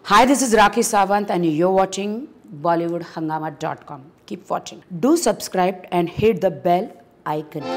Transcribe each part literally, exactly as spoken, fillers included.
Hi, this is Rakhi Sawant and you're watching Bollywood Hungama dot com. Keep watching. Do subscribe and hit the bell icon.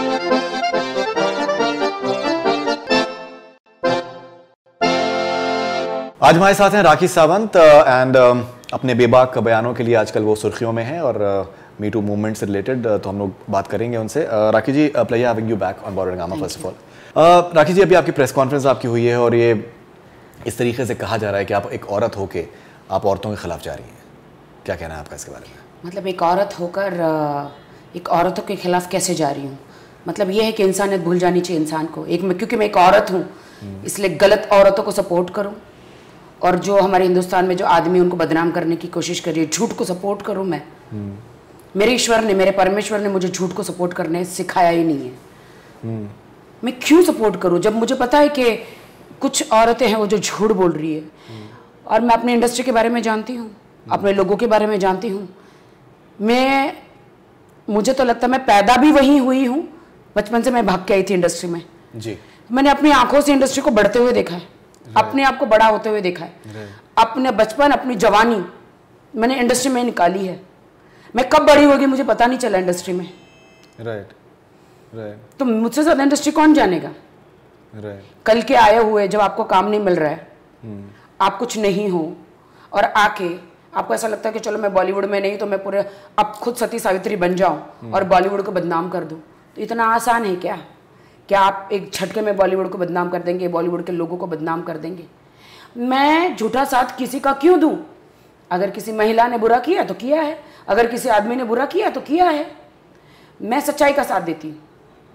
आज हमारे साथ हैं Rakhi Sawant and uh, uh, अपने बेबाक बयानों के लिए आजकल वो सुर्खियों में हैं और मी टू मूवमेंट से रिलेटेड uh, तो हम लोग बात करेंगे उनसे। uh, Rakhi ji, pleasure having you back on Bollywood Hungama. First of all Rakhi ji, अभी आपकी प्रेस कॉन्फ्रेंस आपकी हुई है और ये इस तरीके से कहा जा रहा है कि आप एक औरत होके आप औरतों के खिलाफ जा रही हैं, क्या कहना है आपका इसके बारे में? मतलब एक औरत होकर एक औरतों के खिलाफ कैसे जा रही हूँ? मतलब ये है कि इंसानियत भूल जानी चाहिए इंसान को। एक मैं क्योंकि मैं एक औरत हूँ इसलिए गलत औरतों को सपोर्ट करूँ और जो हमारे हिंदुस्तान में जो आदमी उनको बदनाम करने की कोशिश कर रही है, झूठ को सपोर्ट करूँ मैं? मेरे ईश्वर ने, मेरे परमेश्वर ने मुझे झूठ को सपोर्ट करने सिखाया ही नहीं है। मैं क्यों सपोर्ट करूँ जब मुझे पता है कि कुछ औरतें हैं वो जो झूठ बोल रही है। और मैं अपनी इंडस्ट्री के बारे में जानती हूँ, अपने लोगों के बारे में जानती हूँ। मैं मुझे तो लगता है मैं पैदा भी वहीं हुई हूँ, बचपन से मैं भाग के आई थी इंडस्ट्री में जी। मैंने अपनी आंखों से इंडस्ट्री को बढ़ते हुए देखा है, अपने आप को बड़ा होते हुए देखा है। अपने बचपन, अपनी जवानी मैंने इंडस्ट्री में निकाली है। मैं कब बड़ी होगी मुझे पता नहीं चला इंडस्ट्री में। राइट राइट तो मुझसे ज्यादा इंडस्ट्री कौन जानेगा? राइट कल के आए हुए जब आपको काम नहीं मिल रहा है, आप कुछ नहीं हो और आके आपको ऐसा लगता है कि चलो मैं बॉलीवुड में नहीं तो मैं पूरे अब खुद सती सावित्री बन जाऊं और बॉलीवुड को बदनाम कर दूं, तो इतना आसान है क्या? क्या आप एक झटके में बॉलीवुड को बदनाम कर देंगे, बॉलीवुड के लोगों को बदनाम कर देंगे? मैं झूठा साथ किसी का क्यों दूं? अगर किसी महिला ने बुरा किया तो किया है, अगर किसी आदमी ने बुरा किया तो किया है। मैं सच्चाई का साथ देती हूँ,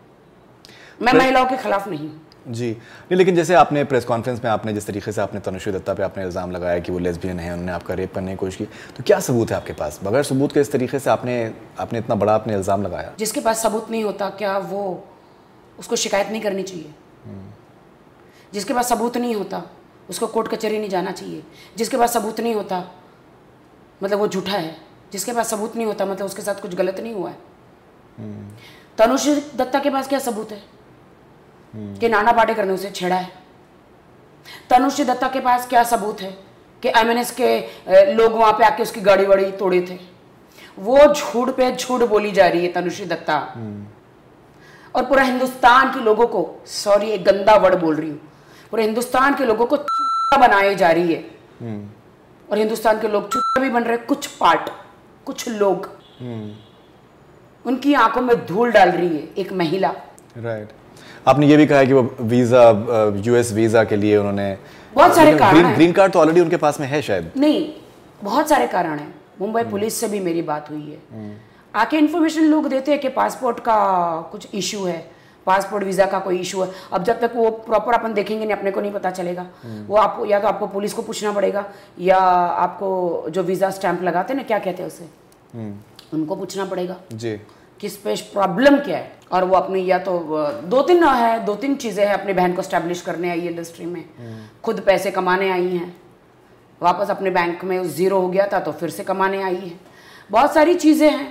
मैं महिलाओं के खिलाफ नहीं जी। नहीं, लेकिन जैसे आपने प्रेस कॉन्फ्रेंस में आपने जिस तरीके से आपने तनुश्री दत्ता पे आपने इल्ज़ाम लगाया कि वो लेस्बियन है, उन्होंने आपका रेप करने की कोशिश की, तो क्या सबूत है आपके पास? बगैर सबूत के इस तरीके से आपने आपने इतना बड़ा आपने इल्ज़ाम लगाया। जिसके पास सबूत नहीं होता क्या वो उसको शिकायत नहीं करनी चाहिए? जिसके पास सबूत नहीं होता उसको कोर्ट कचहरी नहीं जाना चाहिए। जिसके पास सबूत नहीं होता मतलब वो झूठा है। जिसके पास सबूत नहीं होता मतलब उसके साथ कुछ गलत नहीं हुआ है। तनुश्री दत्ता के पास क्या सबूत है कि नाना पाटेकर ने उसे छेड़ा है? तनुश्री दत्ता के पास क्या सबूत है कि एमएनएस के लोग वहां पे आके उसकी गाड़ी वाड़ी तोड़े थे? वो झूठ पे झूठ बोली जा रही है तनुश्री दत्ता, और पूरा हिंदुस्तान के लोगों को, सॉरी एक गंदा वर्ड बोल रही हूँ, पूरे हिंदुस्तान के लोगों को चूतिया बनाए जा रही है। और हिंदुस्तान के लोग चूतिया भी बन रहे, कुछ पार्ट, कुछ लोग उनकी आंखों में धूल डाल रही है एक महिला। राइट आपने ये भी कहा है कि वो वीजा, यूएस वीजा के लिए उन्होंने बहुत सारे कारण हैं। ग्रीन कार्ड तो ऑलरेडी उनके पास में है शायद। नहीं, बहुत सारे कारण हैं। मुंबई पुलिस से भी मेरी बात हुई है, आके इन्फॉर्मेशन लोग देते हैं कि पासपोर्ट का कुछ इशू है, पासपोर्ट वीजा का कोई इशू है। अब जब तक वो प्रॉपर अपन देखेंगे नहीं अपने को नहीं पता चलेगा। वो आपको या तो आपको पुलिस को पूछना पड़ेगा या आपको जो वीजा स्टैंप लगाते हैं ना, क्या कहते हैं उसे, उनको पूछना पड़ेगा जी किस पे प्रॉब्लम क्या है। और वो अपनी या तो दो तीन है दो तीन चीज़ें हैं, अपनी बहन को स्टैब्लिश करने आई है इंडस्ट्री में, खुद पैसे कमाने आई हैं, वापस अपने बैंक में ज़ीरो हो गया था तो फिर से कमाने आई है। बहुत सारी चीज़ें हैं।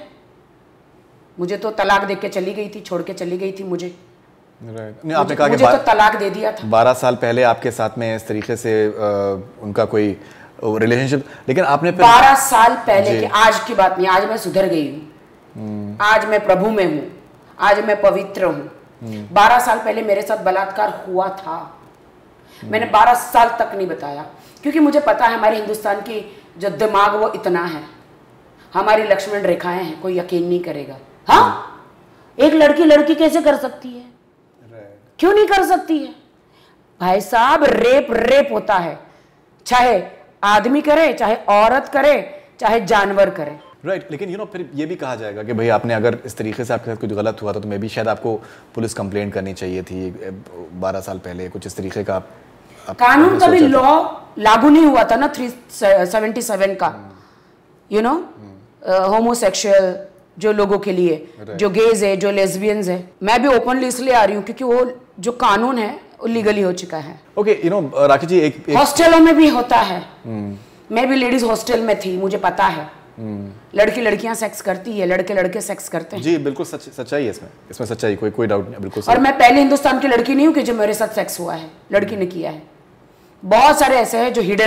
मुझे तो तलाक दे के चली गई थी, छोड़ के चली गई थी मुझे। राइट नहीं, आपने कहा कि मुझे तो तलाक दे दिया था। बारह साल पहले आपके साथ में इस तरीके से आ, उनका कोई रिलेशनशिप, लेकिन आपने बारह साल पहले की आज की बात नहीं, आज मैं सुधर गई हूँ, आज मैं प्रभु में हूँ, आज मैं पवित्र हूँ। बारह साल पहले मेरे साथ बलात्कार हुआ था, मैंने बारह साल तक नहीं बताया क्योंकि मुझे पता है हमारे हिंदुस्तान की जो दिमाग वो इतना है, हमारी लक्ष्मण रेखाएं हैं, कोई यकीन नहीं करेगा। हाँ, एक लड़की लड़की कैसे कर सकती है? क्यों नहीं कर सकती है भाई साहब? रेप रेप होता है, चाहे आदमी करे, चाहे औरत करे, चाहे जानवर करे। राइट right, लेकिन यू नो फिर ये भी कहा जाएगा कि भाई आपने अगर इस तरीके से आपके साथ कुछ गलत हुआ था तो मे भी शायद आपको पुलिस कंप्लेंट करनी चाहिए थी बारह साल पहले, कुछ इस तरीके का आप, आप कानून का भी लॉ लागू नहीं हुआ था ना थ्री सेवेंटी सेवन का, यू नो होमोसेक्सुअल जो लोगों के लिए right. जो गेज है, जो लेस्बियंस है। मैं भी ओपनली इसलिए आ रही हूँ क्योंकि वो जो कानून है वो लीगली हो चुका है। Okay you know Rakhi ji, एक हॉस्टलों में भी होता है। hmm. मैं भी लेडीज हॉस्टल में थी, मुझे पता है। Hmm. लड़की लड़कियां सेक्स करती है, लड़के लड़के सेक्स करते हैं। जी बिल्कुल सच, सच्चाई है इसमें, इसमें सच्चाई, कोई कोई डाउट नहीं, बिल्कुल। और मैं पहले हिंदुस्तान की लड़की नहीं हूँ कि जो मेरे साथ सेक्स हुआ है, लड़की ने किया है। बहुत सारे ऐसे हैं जो हिडन है।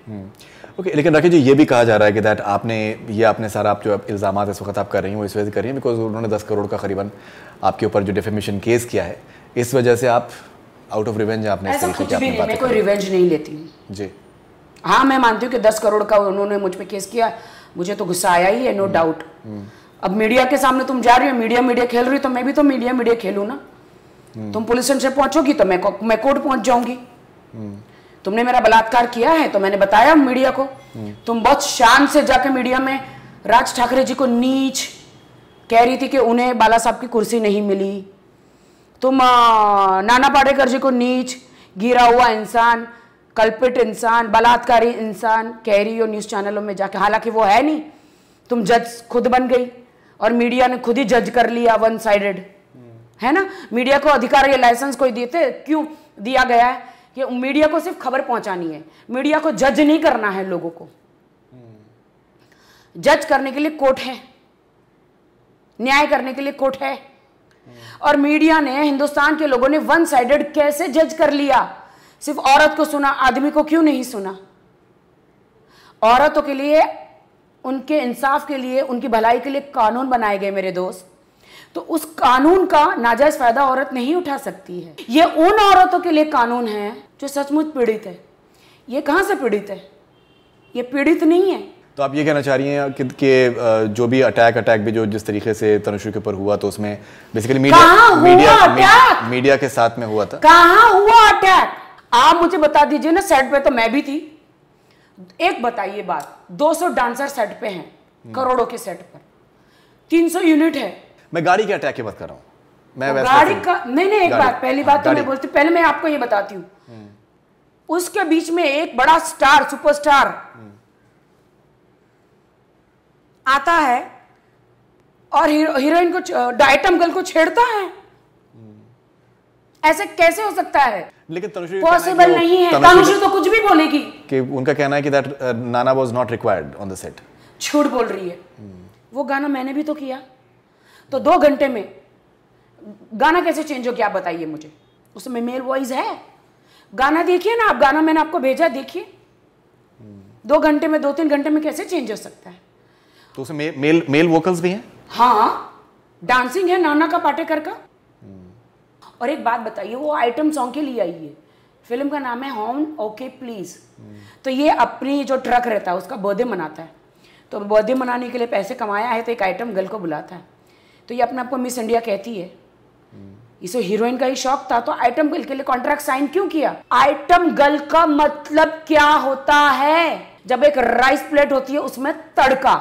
ओके, लेकिन राखी जी ये भी कहा जा रहा है कि दैट आपने ये आपने सारा आप जो इल्ज़ामात इस वक्त आप कर रही हैं वो इस वजह से कर रही हैं बिकॉज उन्होंने दस करोड़ का करीबन आपके ऊपर जो डिफेमेशन केस किया है, इस वजह से आप आउट ऑफ रिवेंज आपने ऐसा कुछ भी नहीं, मैं कोई रिवेंज नहीं लेती हूँ जी। हाँ, मैं मानती हूँ कि दस करोड़ का उन्होंने मुझ पे केस किया, मुझे तो गुस्सा आया ही है, नो डाउट। अब मीडिया के सामने तुम जा रही हो, मीडिया मीडिया खेल रही हो, तो मैं भी तो मीडिया मीडिया खेलूँ ना। तुम पुलिस स्टेशन पहुंचोगी तो मैं मैं कोर्ट पहुंच जाऊंगी। तुमने मेरा बलात्कार किया है तो मैंने बताया मीडिया को। तुम बहुत शान से जाके मीडिया में राज ठाकरे जी को नीच कह रही थी कि उन्हें बाला साहब की कुर्सी नहीं मिली। तुम आ, नाना पाटेकर जी को नीच, गिरा हुआ इंसान, कल्पित इंसान, बलात्कारी इंसान कह रही हो न्यूज चैनलों में जाके, हालांकि वो है नहीं। तुम जज खुद बन गई और मीडिया ने खुद ही जज कर लिया, वन साइडेड, है ना। मीडिया को अधिकार या लाइसेंस कोई देते क्यों दिया गया है कि मीडिया को सिर्फ खबर पहुंचानी है, मीडिया को जज नहीं करना है। लोगों को जज करने के लिए कोर्ट है, न्याय करने के लिए कोर्ट है। और मीडिया ने, हिंदुस्तान के लोगों ने वन साइडेड कैसे जज कर लिया। सिर्फ औरत को सुना, आदमी को क्यों नहीं सुना। औरतों के लिए, उनके इंसाफ के लिए, उनकी भलाई के लिए कानून बनाए गए मेरे दोस्त। तो उस कानून का नाजायज फायदा औरत नहीं उठा सकती है। ये उन औरतों के लिए कानून है जो सचमुच पीड़ित है। ये कहां से पीड़ित है? ये पीड़ित नहीं है। तो आप ये कहना चाह रही हैं कि, कि जो भी अटैक अटैक भी जो जिस तरीके से तनुश्री के ऊपर हुआ, तो उसमें बेसिकली मीडिया मीडिया मीडिया के साथ में हुआ था। कहां हुआ अटैक? आप मुझे बता दीजिए ना। सेट पे तो मैं भी थी। एक बताइए बात, दो सौ डांसर सेट पे हैं, करोड़ों के सेट पर, तीन सौ यूनिट है। मैं गाड़ी के अटैक की बात कर रहा हूं। मैं वैसे गाड़ी का नहीं नहीं एक बात, पहली बात तो मैं बोलती, पहले मैं आपको ये बताती हूँ। उसके बीच में एक बड़ा स्टार, सुपरस्टार आता है और हीरो, हीरोइन को, आइटम गर्ल को छेड़ता है। ऐसे कैसे हो सकता है? लेकिन तनुश्री पॉसिबल नहीं है। तनुश्री तो कुछ भी बोलेगी कि उनका कहना है कि that Nana was not required on the set. झूठ बोल रही है। वो गाना मैंने भी तो किया। तो दो घंटे में गाना कैसे चेंज हो गया आप बताइए मुझे। उसमें मेल वॉइस है। गाना देखिए ना आप, गाना मैंने आपको भेजा, देखिए। दो घंटे में, दो तीन घंटे में कैसे चेंज हो सकता है? तो उसमें मे, मेल मेल वोकल्स भी हैं। हाँ, डांसिंग है नाना का, पाटेकर का। और एक बात बताइए, वो आइटम सॉन्ग के लिए आई है। फिल्म का नाम है होम ओके प्लीज। तो ये अपनी जो ट्रक रहता है उसका बर्थडे मनाता है। तो बर्थडे मनाने के लिए पैसे कमाया है तो एक आइटम गर्ल को बुलाता है। तो ये अपने आप को मिस इंडिया कहती है। इसे हीरोइन का ही शौक था तो आइटम गर्ल के लिए कॉन्ट्रैक्ट साइन क्यों किया? आइटम गर्ल का मतलब क्या होता है? जब एक राइस प्लेट होती है उसमें तड़का,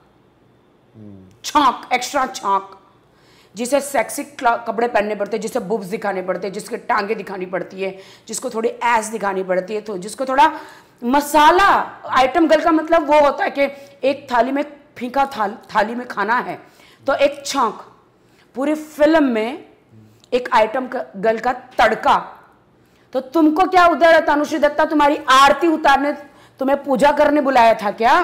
छांक, एक्स्ट्रा छांक, जिसे सेक्सी कपड़े पहनने पड़ते हैं, जिसे बुब्स दिखाने पड़ते हैं, जिसके टांगे दिखानी पड़ती है, जिसको थोड़ी एस दिखानी पड़ती है, तो जिसको थोड़ा मसाला। आइटम गर्ल का मतलब वो होता है कि एक थाली में फीका थाल, थाली में खाना है तो एक छौंक। पूरी फिल्म में एक आइटम गर्ल का तड़का। तो तुमको क्या उधर तनुश्री दत्ता तुम्हारी आरती उतारने, तुम्हें पूजा करने बुलाया था क्या?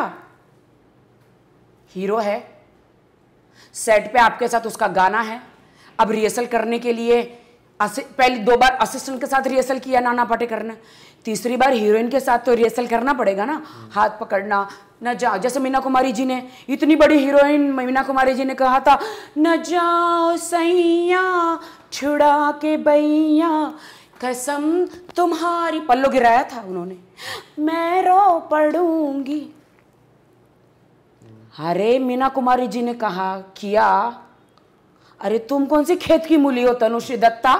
हीरो है, सेट पे आपके साथ उसका गाना है। अब रिहर्सल करने के लिए पहले दो बार असिस्टेंट के साथ रिहर्सल किया नाना पाटेकर ने, तीसरी बार हीरोइन के साथ तो रिहर्सल करना पड़ेगा ना। हाथ पकड़ना, न जाओ, जैसे मीना कुमारी जी ने, इतनी बड़ी हीरोइन मीना कुमारी जी ने कहा था, न जाओ सैया छुड़ा के बैया कसम तुम्हारी, पल्लो गिराया था उन्होंने, मैं रो पड़ूंगी। अरे मीना कुमारी जी ने कहा किया, अरे तुम कौन सी खेत की मूली हो तनुश्री दत्ता?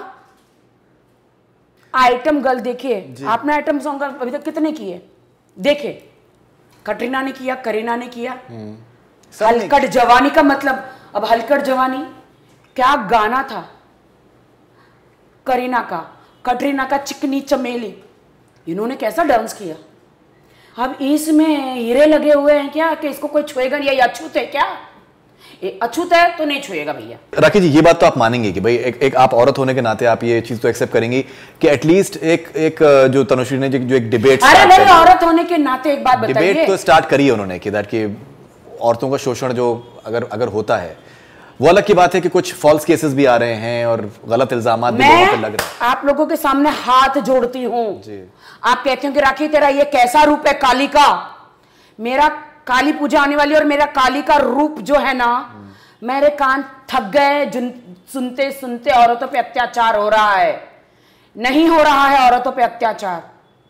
आइटम गर्ल देखिए, आपने आइटम सॉन्ग अभी तक कितने किए देखे? कटरीना ने किया, करीना ने किया। हलकट जवानी का मतलब, अब हलकट जवानी क्या गाना था करीना का, कटरीना का चिकनी चमेली, इन्होंने कैसा डांस किया। अब इसमें हीरे लगे हुए हैं क्या कि इसको कोई छुएगा नहीं? या अछूत है क्या? ये अछूत है तो नहीं छुएगा भैया। राखी जी ये बात तो आप मानेंगे कि भाई एक, एक आप औरत होने के नाते आप ये चीज तो एक्सेप्ट करेंगी कि एटलीस्ट एक एक जो तनुश्री ने जो एक डिबेट, अरे नहीं, औरत होने के नाते एक बात बताइए, डिबेट तो स्टार्ट करी है उन्होंने कि दैट कि औरतों का शोषण जो अगर अगर होता है वो अलग की बात है कि कुछ फॉल्स केसेस भी आ रहे हैं और गलत इल्जाम भी लोगों पे लग रहे हैं। आप लोगों के सामने हाथ जोड़ती हूँ। आप कहते हो कि राखी तेरा ये कैसा रूप है काली का। मेरा काली पूजा आने वाली और मेरा काली का रूप जो है ना, मेरे कान थक गए सुनते सुनते। औरतों पे अत्याचार हो रहा है, नहीं हो रहा है औरतों पे अत्याचार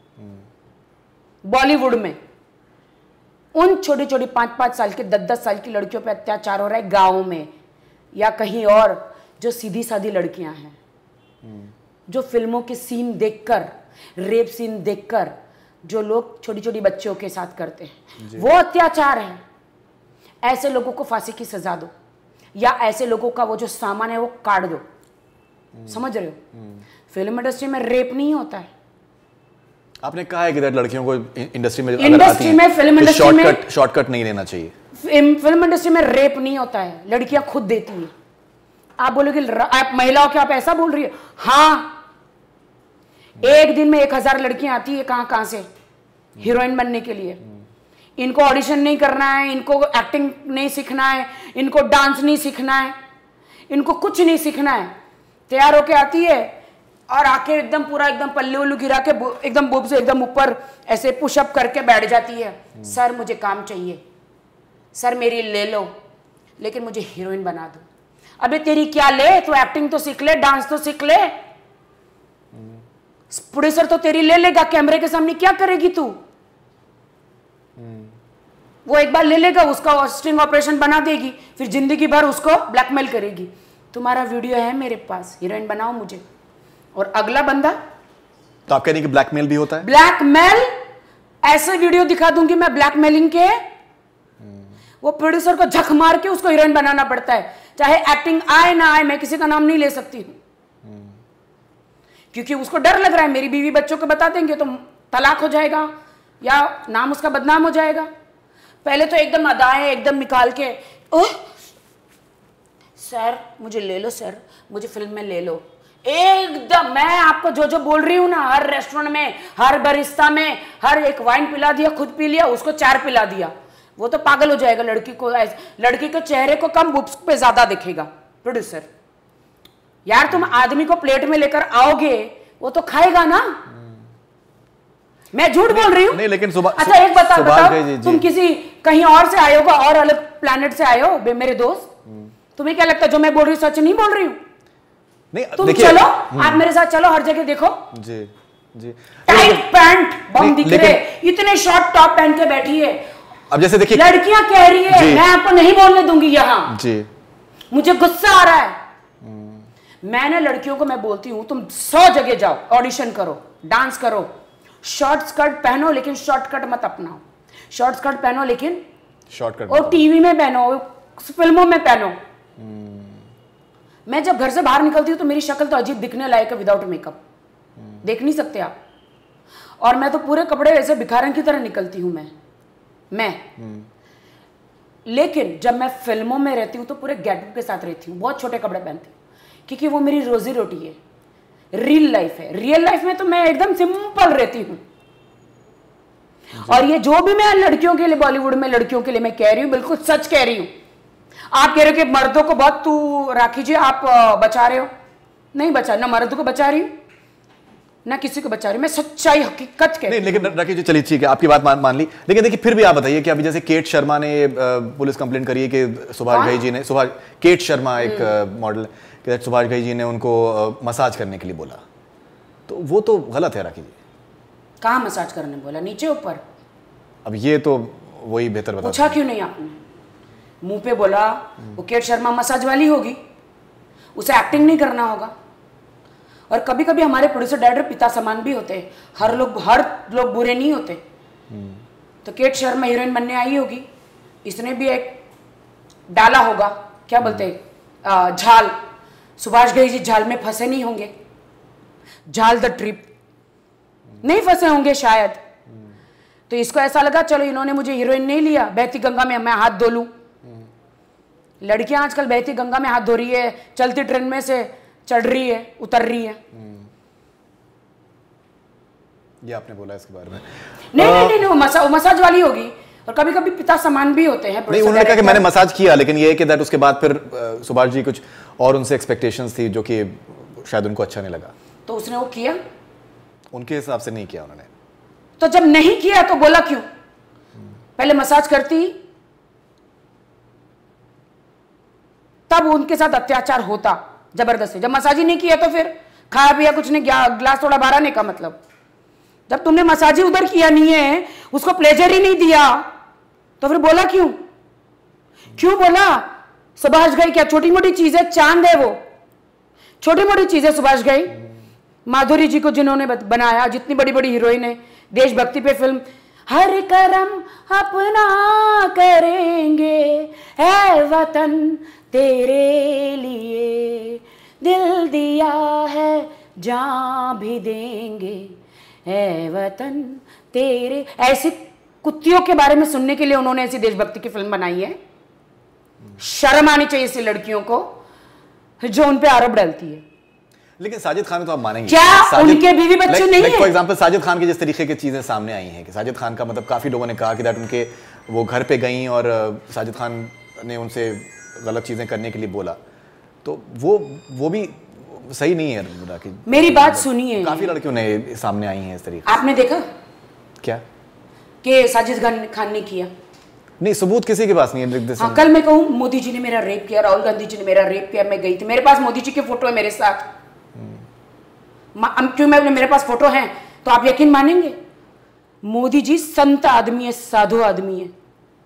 बॉलीवुड में। उन छोटी छोटी पांच पांच साल की दस दस साल की लड़कियों पे अत्याचार हो रहा है गांव में या कहीं और, जो सीधी सादी लड़कियां हैं, जो फिल्मों के सीन देखकर, रेप सीन देखकर जो लोग छोटी छोटी बच्चियों के साथ करते हैं, वो अत्याचार है। ऐसे लोगों को फांसी की सजा दो या ऐसे लोगों का वो जो सामान है वो काट दो। समझ रहे हो? फिल्म इंडस्ट्री में रेप नहीं होता है। आपने कहा है कि लड़कियों को इंडस्ट्री में इंडस्ट्री में फिल्म इंडस्ट्री में शॉर्टकट शॉर्टकट नहीं लेना चाहिए। फिल्म इंडस्ट्री में रेप नहीं होता है, लड़कियां खुद देती हैं। आप बोलोगे आप महिलाओं के आप ऐसा बोल रही है? हाँ, एक दिन में एक हजार लड़कियां आती है कहां कहां से हीरोइन बनने के लिए। इनको ऑडिशन नहीं करना है, इनको एक्टिंग नहीं सीखना है, इनको डांस नहीं सीखना है, इनको कुछ नहीं सीखना है। तैयार होके आती है और आके एकदम पूरा एकदम पल्ले उल्लू गिरा के एकदम बुब से एकदम ऊपर ऐसे पुशअप करके बैठ जाती है। सर मुझे काम चाहिए, सर मेरी ले लो, लेकिन मुझे हीरोइन बना दो। अबे तेरी क्या ले, तू एक्टिंग तो सीख ले, डांस तो सीख ले। प्रोड्यूसर तो तेरी ले लेगा, कैमरे के सामने क्या करेगी तू? वो एक बार ले लेगा, उसका स्ट्रिंग ऑपरेशन बना देगी, फिर जिंदगी भर उसको ब्लैकमेल करेगी। तुम्हारा वीडियो है मेरे पास, हीरोइन बनाओ मुझे। और अगला बंदा, तो आप कह रही हैं कि ब्लैकमेल भी होता है? ब्लैकमेल, ऐसे वीडियो दिखा दूंगी मैं ब्लैकमेलिंग के, वो प्रोड्यूसर को झक मार के उसको हीरोइन बनाना पड़ता है, चाहे एक्टिंग आए ना आए। मैं किसी का नाम नहीं ले सकती हूं क्योंकि उसको डर लग रहा है मेरी बीवी बच्चों को बता देंगे तो तलाक हो जाएगा या नाम उसका बदनाम हो जाएगा। पहले तो एकदम अदाएं एकदम निकाल के, ओह सर मुझे ले लो, सर मुझे फिल्म में ले लो। एकदम मैं आपको जो जो बोल रही हूं ना, हर रेस्टोरेंट में, हर बरिस्ता में, हर एक वाइन पिला दिया, खुद पी लिया, उसको चार पिला दिया, वो तो पागल हो जाएगा। लड़की को, लड़की के चेहरे को कम बुक्स पे ज्यादा दिखेगा। प्रोड्यूसर यार तुम आदमी को प्लेट में लेकर आओगे, वो तो खाएगा ना। मैं झूठ बोल रही हूँ? नहीं, लेकिन सुबह अच्छा एक बता बताओ, तुम किसी कहीं और से आए हो, और अलग प्लैनेट से आए हो मेरे दोस्त, तुम्हें क्या लगता है जो मैं बोल रही हूँ सच नहीं बोल रही हूँ? नहीं, तुम चलो, आप मेरे साथ चलो, हर जगह देखो, जी जी टाइट पैंट बम दिख रहे, इतने शॉर्ट टॉप पहन के बैठी है। अब जैसे देखिए लड़कियां कह रही है, मैं आपको नहीं बोलने दूंगी यहाँ जी, मुझे गुस्सा आ रहा है। मैंने लड़कियों को मैं बोलती हूँ तुम सौ जगह जाओ, ऑडिशन करो, डांस करो, शॉर्ट स्कर्ट पहनो लेकिन शॉर्टकट मत अपनाओ, शॉर्ट स्कर्ट पहनो लेकिन शॉर्टकट, और टीवी में पहनो, फिल्मों में पहनो। मैं जब घर से बाहर निकलती हूँ तो मेरी शक्ल तो अजीब दिखने लायक है विदाउट मेकअप, देख नहीं सकते आप। और मैं तो पूरे कपड़े ऐसे भिखारन की तरह निकलती हूँ मैं मैं लेकिन जब मैं फिल्मों में रहती हूँ तो पूरे गेटअप के साथ रहती हूँ, बहुत छोटे कपड़े पहनती हूँ, क्योंकि वो मेरी रोजी रोटी है, रियल लाइफ है। रियल लाइफ में तो मैं एकदम सिंपल रहती हूँ। और ये जो भी मैं लड़कियों के लिए, बॉलीवुड में लड़कियों के लिए मैं कह रही हूँ, बिल्कुल सच कह रही हूँ। आप कह रहे हो कि मर्दों को बहुत, तू राखी जी आप बचा रहे हो, नहीं बचा, ना मर्दों को बचा रही हूँ ना किसी को बचा रही, मैं सच्चाई हकीकत कह रही हूँ। लेकिन राखी जी चलिए ठीक है, आपकी बात मान मान ली, लेकिन देखिए फिर भी आप बताइए कि अभी जैसे केट शर्मा ने पुलिस कंप्लेंट करी है कि सुभाष घई जी ने, सुभाष केट शर्मा एक मॉडल, कि सुभाष घई जी ने उनको मसाज करने के लिए बोला, तो वो तो गलत है राखी जी। कहाँ मसाज करने बोला, नीचे ऊपर? अब ये तो वही बेहतर बता। पूछा क्यों नहीं आपने? मुंह पे बोला। वो केट शर्मा मसाज वाली होगी, उसे एक्टिंग नहीं करना होगा। और कभी कभी हमारे प्रोड्यूसर डायरेक्टर पिता समान भी होते हैं, हर लोग हर लोग बुरे नहीं होते। तो केट शर्मा हीरोइन बनने आई होगी, इसने भी एक डाला होगा, क्या बोलते हैं, झाल। सुभाष घई जी झाल में फंसे नहीं होंगे, झाल द ट्रिप नहीं फंसे होंगे शायद। तो इसको ऐसा लगा चलो इन्होंने मुझे हीरोइन नहीं लिया, बहती गंगा में मैं हाथ धो लूं। लड़कियां आजकल बहती गंगा में हाथ धो रही है, चलती ट्रेन में से चढ़ रही है, उतर रही है। ये आपने बोला इसके बारे में? नहीं नहीं नहीं, नहीं, वो मसा, वो मसाज वाली होगी। और कभी कभी पिता समान भी होते हैं। नहीं, उन्होंने कहा कि मैंने मसाज किया, लेकिन ये है कि दैट उसके बाद फिर सुभाष जी कुछ और उनसे एक्सपेक्टेशंस थी जो कि शायद उनको अच्छा नहीं लगा, तो उसने वो किया? उनके हिसाब से नहीं किया उन्होंने। तो जब नहीं किया तो बोला क्यों? पहले मसाज करती तब उनके साथ अत्याचार होता जबरदस्ती। जब मसाज ही नहीं किया तो फिर खाया पिया कुछ नहीं, ग्लास थोड़ा बारह नहीं का मतलब। जब तुमने मसाज ही उधर किया नहीं है, उसको प्लेजर ही नहीं दिया, तो फिर बोला क्यों? क्यों बोला? सुभाष घई क्या छोटी मोटी चीजें? चांद है वो, छोटी मोटी चीजें। सुभाष घई माधुरी जी को जिन्होंने बनाया, जितनी बड़ी बड़ी हीरोइन है, देशभक्ति पे फिल्म, हर करम अपना करेंगे है वतन तेरे लिए, दिल दिया है जान भी देंगे है वतन तेरे। ऐसी कुत्तियों के बारे में सुनने के लिए उन्होंने ऐसी देशभक्ति की फिल्म बनाई है। शर्म आनी चाहिए ऐसी लड़कियों को जो उन पे आरोप डालती है। लेकिन साजिद खान तो आप मानेंगे क्या उनके बीवी बच्चे नहीं है? फॉर एग्जांपल साजिद खान की जिस तरीके की चीजें सामने आई हैं कि साजिद खान का मतलब काफी लोगों ने कहा कि दैट उनके वो घर पे गई और साजिद खान ने उनसे गलत चीजें करने के लिए बोला, तो वो वो भी सही नहीं है। कि मेरी बात सुनिए, काफी लड़कियों ने सामने आई हैं इस तरीके। आपने देखा क्या कि साजिद खान ने किया? नहीं, सबूत किसी के पास नहीं है। हाँ, कल मैं कहूँ मोदी जी ने मेरा रेप किया, राहुल गांधी जी ने मेरा रेप किया, मैं गई थी, मेरे पास मोदी जी की फोटो है मेरे साथ, क्यों मैं मेरे पास फोटो है, तो आप यकीन मानेंगे मोदी जी संत आदमी है, साधु आदमी है।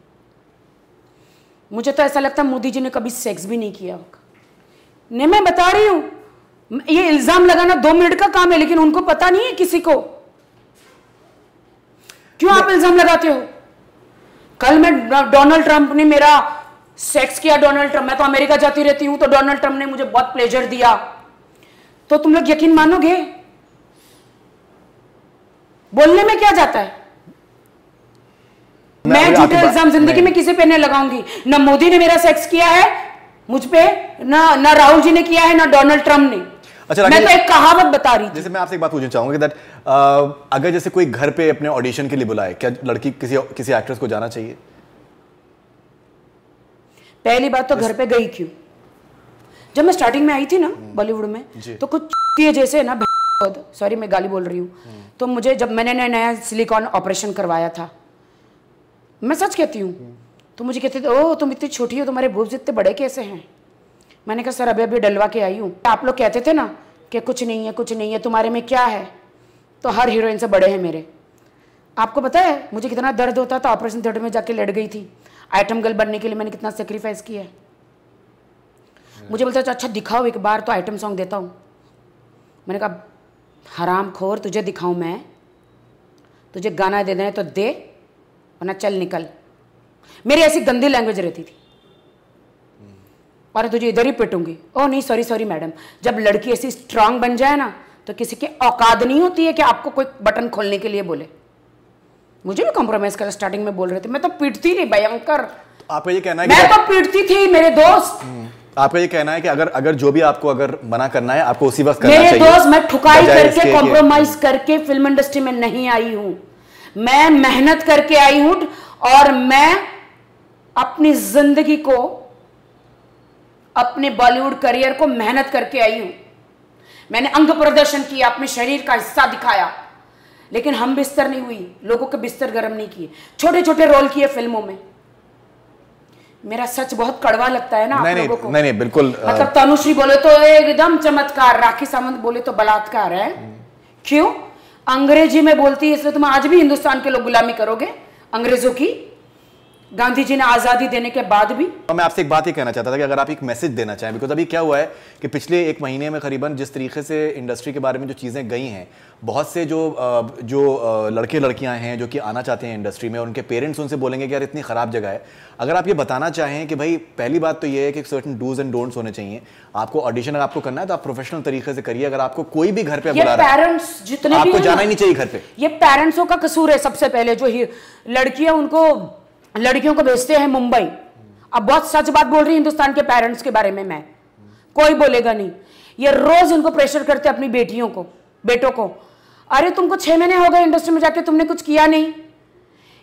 मुझे तो ऐसा लगता है मोदी जी ने कभी सेक्स भी नहीं किया होगा। नहीं, मैं बता रही हूं, ये इल्जाम लगाना दो मिनट का काम है, लेकिन उनको पता नहीं है किसी को। क्यों आप इल्जाम लगाते हो? कल मैं डोनाल्ड ट्रंप ने मेरा सेक्स किया, डोनाल्ड ट्रंप, मैं तो अमेरिका जाती रहती हूं, तो डोनाल्ड ट्रंप ने मुझे बहुत प्लेजर दिया, तो तुम लोग यकीन मानोगे? बोलने में क्या जाता है? मैं, मैं झूठे इल्जाम जिंदगी में किसी पे नहीं लगाऊंगी। ना मोदी ने मेरा सेक्स किया है मुझ पे, ना ना राहुल जी ने किया है, ना डोनाल्ड ट्रंप ने। अच्छा, मैं तो एक कहावत बता रही थी। जैसे मैं आपसे एक बात पूछना चाहूंगा कि दैट अगर जैसे कोई घर पे अपने ऑडिशन के लिए बुलाए, क्या लड़की किसी किसी एक्ट्रेस को जाना चाहिए? पहली बात तो घर पे गई क्यों? जब मैं स्टार्टिंग में आई थी ना बॉलीवुड में, तो कुछ जैसे ना, सॉरी मैं गाली बोल रही हूँ, तो मुझे जब मैंने नया नया सिलिकॉन ऑपरेशन करवाया था, मैं सच कहती हूँ, तो मुझे कहते थे ओ तुम इतनी छोटी हो, तुम्हारे बूब्स इतने बड़े कैसे हैं? मैंने कहा सर अभी अभी डलवा के आई हूँ। आप लोग कहते थे ना कि कुछ नहीं है कुछ नहीं है, तुम्हारे में क्या है? तो हर हीरोइन से बड़े हैं मेरे। आपको पता है मुझे कितना दर्द होता था? ऑपरेशन थिएटर में जाके लड़ गई थी, आइटम गर्ल बनने के लिए मैंने कितना सेक्रीफाइस किया है। मुझे बोलते अच्छा दिखाओ एक बार, तो आइटम सॉन्ग देता हूँ। मैंने कहा हराम खोर, तुझे दिखाऊं मैं? तुझे गाना दे देना तो दे, वरना चल निकल। मेरी ऐसी गंदी लैंग्वेज रहती थी, और तुझे इधर ही पिटूंगी। ओह नहीं सॉरी सॉरी मैडम। जब लड़की ऐसी स्ट्रांग बन जाए ना, तो किसी की औकात नहीं होती है कि आपको कोई बटन खोलने के लिए बोले। मुझे भी कॉम्प्रोमाइज कर स्टार्टिंग में बोल रहे थे, मैं तो पीटती थी भयंकर। आपका ये कहना है मैं तो पीटती थी मेरे दोस्त। आपका ये कहना है कि अगर अगर जो भी आपको अगर मना करना है आपको उसी वक्त करना मेरे चाहिए। दोस्त, मैं ठुकाई करके कॉम्प्रोमाइज करके फिल्म इंडस्ट्री में नहीं आई हूं, मैं मेहनत करके आई हूं, और मैं अपनी जिंदगी को, अपने बॉलीवुड करियर को मेहनत करके आई हूं। मैंने अंग प्रदर्शन किया, अपने शरीर का हिस्सा दिखाया, लेकिन हम बिस्तर नहीं हुई, लोगों के बिस्तर गर्म नहीं किए, छोटे छोटे रोल किए फिल्मों में। मेरा सच बहुत कड़वा लगता है ना आप लोगों को? नहीं नहीं बिल्कुल। मतलब तनुश्री बोले तो एकदम चमत्कार, राखी सावंत बोले तो बलात्कार है। क्यों? अंग्रेजी में बोलती है, इसलिए तुम आज भी हिंदुस्तान के लोग गुलामी करोगे अंग्रेजों की। गांधी जी ने आजादी देने के बाद भी। मैं आपसे एक बात ही कहना चाहता था कि अगर आप एक मैसेज देना चाहें, बिकॉज अभी क्या हुआ है कि पिछले एक महीने में करीबन जिस तरीके से इंडस्ट्री के बारे में जो चीज़ें गई हैं, बहुत से जो जो लड़के लड़कियां हैं जो कि आना चाहते हैं इंडस्ट्री में, और उनके पेरेंट्स उनसे बोलेंगे कि यार इतनी ख़राब जगह है। अगर आप ये बताना चाहें कि भाई पहली बात तो ये है कि सर्टन डूज एंड डोंट्स होने चाहिए। आपको ऑडिशन अगर आपको करना है तो आप प्रोफेशनल तरीके से करिए। अगर आपको कोई भी घर पे बुला रहा है, पेरेंट्स जितने आपको जाना ही नहीं चाहिए घर पे। ये पेरेंट्सों का कसूर है सबसे पहले। जो लड़कियां उनको लड़कियों को भेजते हैं मुंबई। अब बहुत सच बात बोल रही हिंदुस्तान के पेरेंट्स के बारे में मैं, कोई बोलेगा नहीं। ये रोज उनको प्रेशर करते अपनी बेटियों को, बेटों को, अरे तुमको छह महीने हो गए इंडस्ट्री में जाके, तुमने कुछ किया नहीं।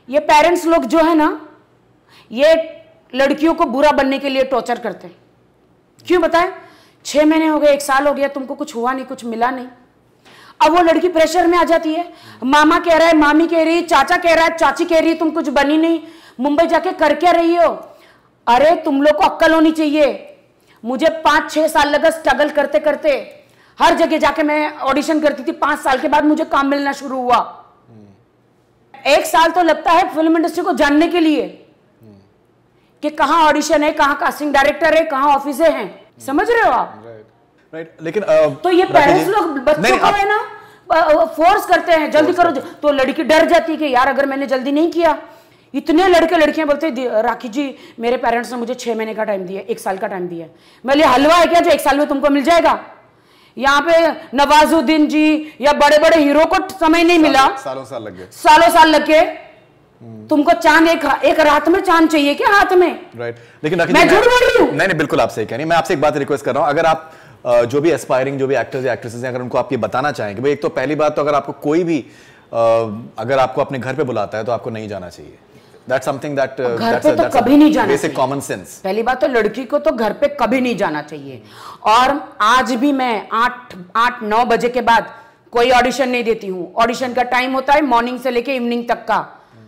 ये पेरेंट्स लोग जो है ना, ये लड़कियों को बुरा बनने के लिए टॉर्चर करते हैं। क्यों बताएं? छह महीने हो गए, एक साल हो गया, तुमको कुछ हुआ नहीं, कुछ मिला नहीं। अब वो लड़की प्रेशर में आ जाती है, मामा कह रहा है, मामी कह रही है, चाचा कह रहा है, चाची कह रही है, तुम कुछ बनी नहीं, मुंबई जाके कर क्या रही हो? अरे तुम लोग को अक्ल होनी चाहिए। मुझे पांच छह साल लगा स्ट्रगल करते करते, हर जगह जाके मैं ऑडिशन करती थी। पांच साल के बाद मुझे काम मिलना शुरू हुआ। एक साल तो लगता है फिल्म इंडस्ट्री को जानने के लिए कि कहां ऑडिशन है, कहां कास्टिंग डायरेक्टर है, कहां ऑफिस हैं। समझ रहे हो आप? राइट, लेकिन uh, तो ये पेरेंट्स लोग बच्चों को है ना फोर्स करते हैं, जल्दी करो। तो लड़की डर जाती है कि यार अगर मैंने जल्दी नहीं किया। इतने लड़के लड़कियां बोलते, राखी जी मेरे पेरेंट्स ने मुझे छह महीने का टाइम दिया, एक साल का टाइम दिया। मैं बोली हलवा है क्या जो एक साल में तुमको मिल जाएगा? यहाँ पे नवाजुद्दीन जी या बड़े बड़े हीरो को समय नहीं मिला, सालों साल लग गए, सालों साल लग गए। तुमको चांद एक एक रात में चांद चाहिए क्या हाथ में? राइट, लेकिन मैं झूठ बोल रही हूँ? नहीं नहीं, बिल्कुल आप सही कह रही हैं। मैं आपसे एक बात रिक्वेस्ट कर रहा हूँ, अगर आप Uh, जो भी एस्पायरिंग जो भी एक्टर्स या एक्ट्रेसेस हैं, अगर उनको आप ये बताना चाहें कि भाई, एक तो पहली बात तो अगर आपको कोई भी uh, अगर आपको अपने घर पे बुलाता है तो आपको नहीं जाना चाहिए। That's something that uh, घर that's पे a, तो that's कभी नहीं जाना basic common sense। पहली बात तो लड़की को तो घर पे कभी नहीं जाना चाहिए। और आज भी मैं आठ आठ नौ बजे के बाद कोई ऑडिशन नहीं देती हूँ। ऑडिशन का टाइम होता है मॉर्निंग से लेके इवनिंग तक का।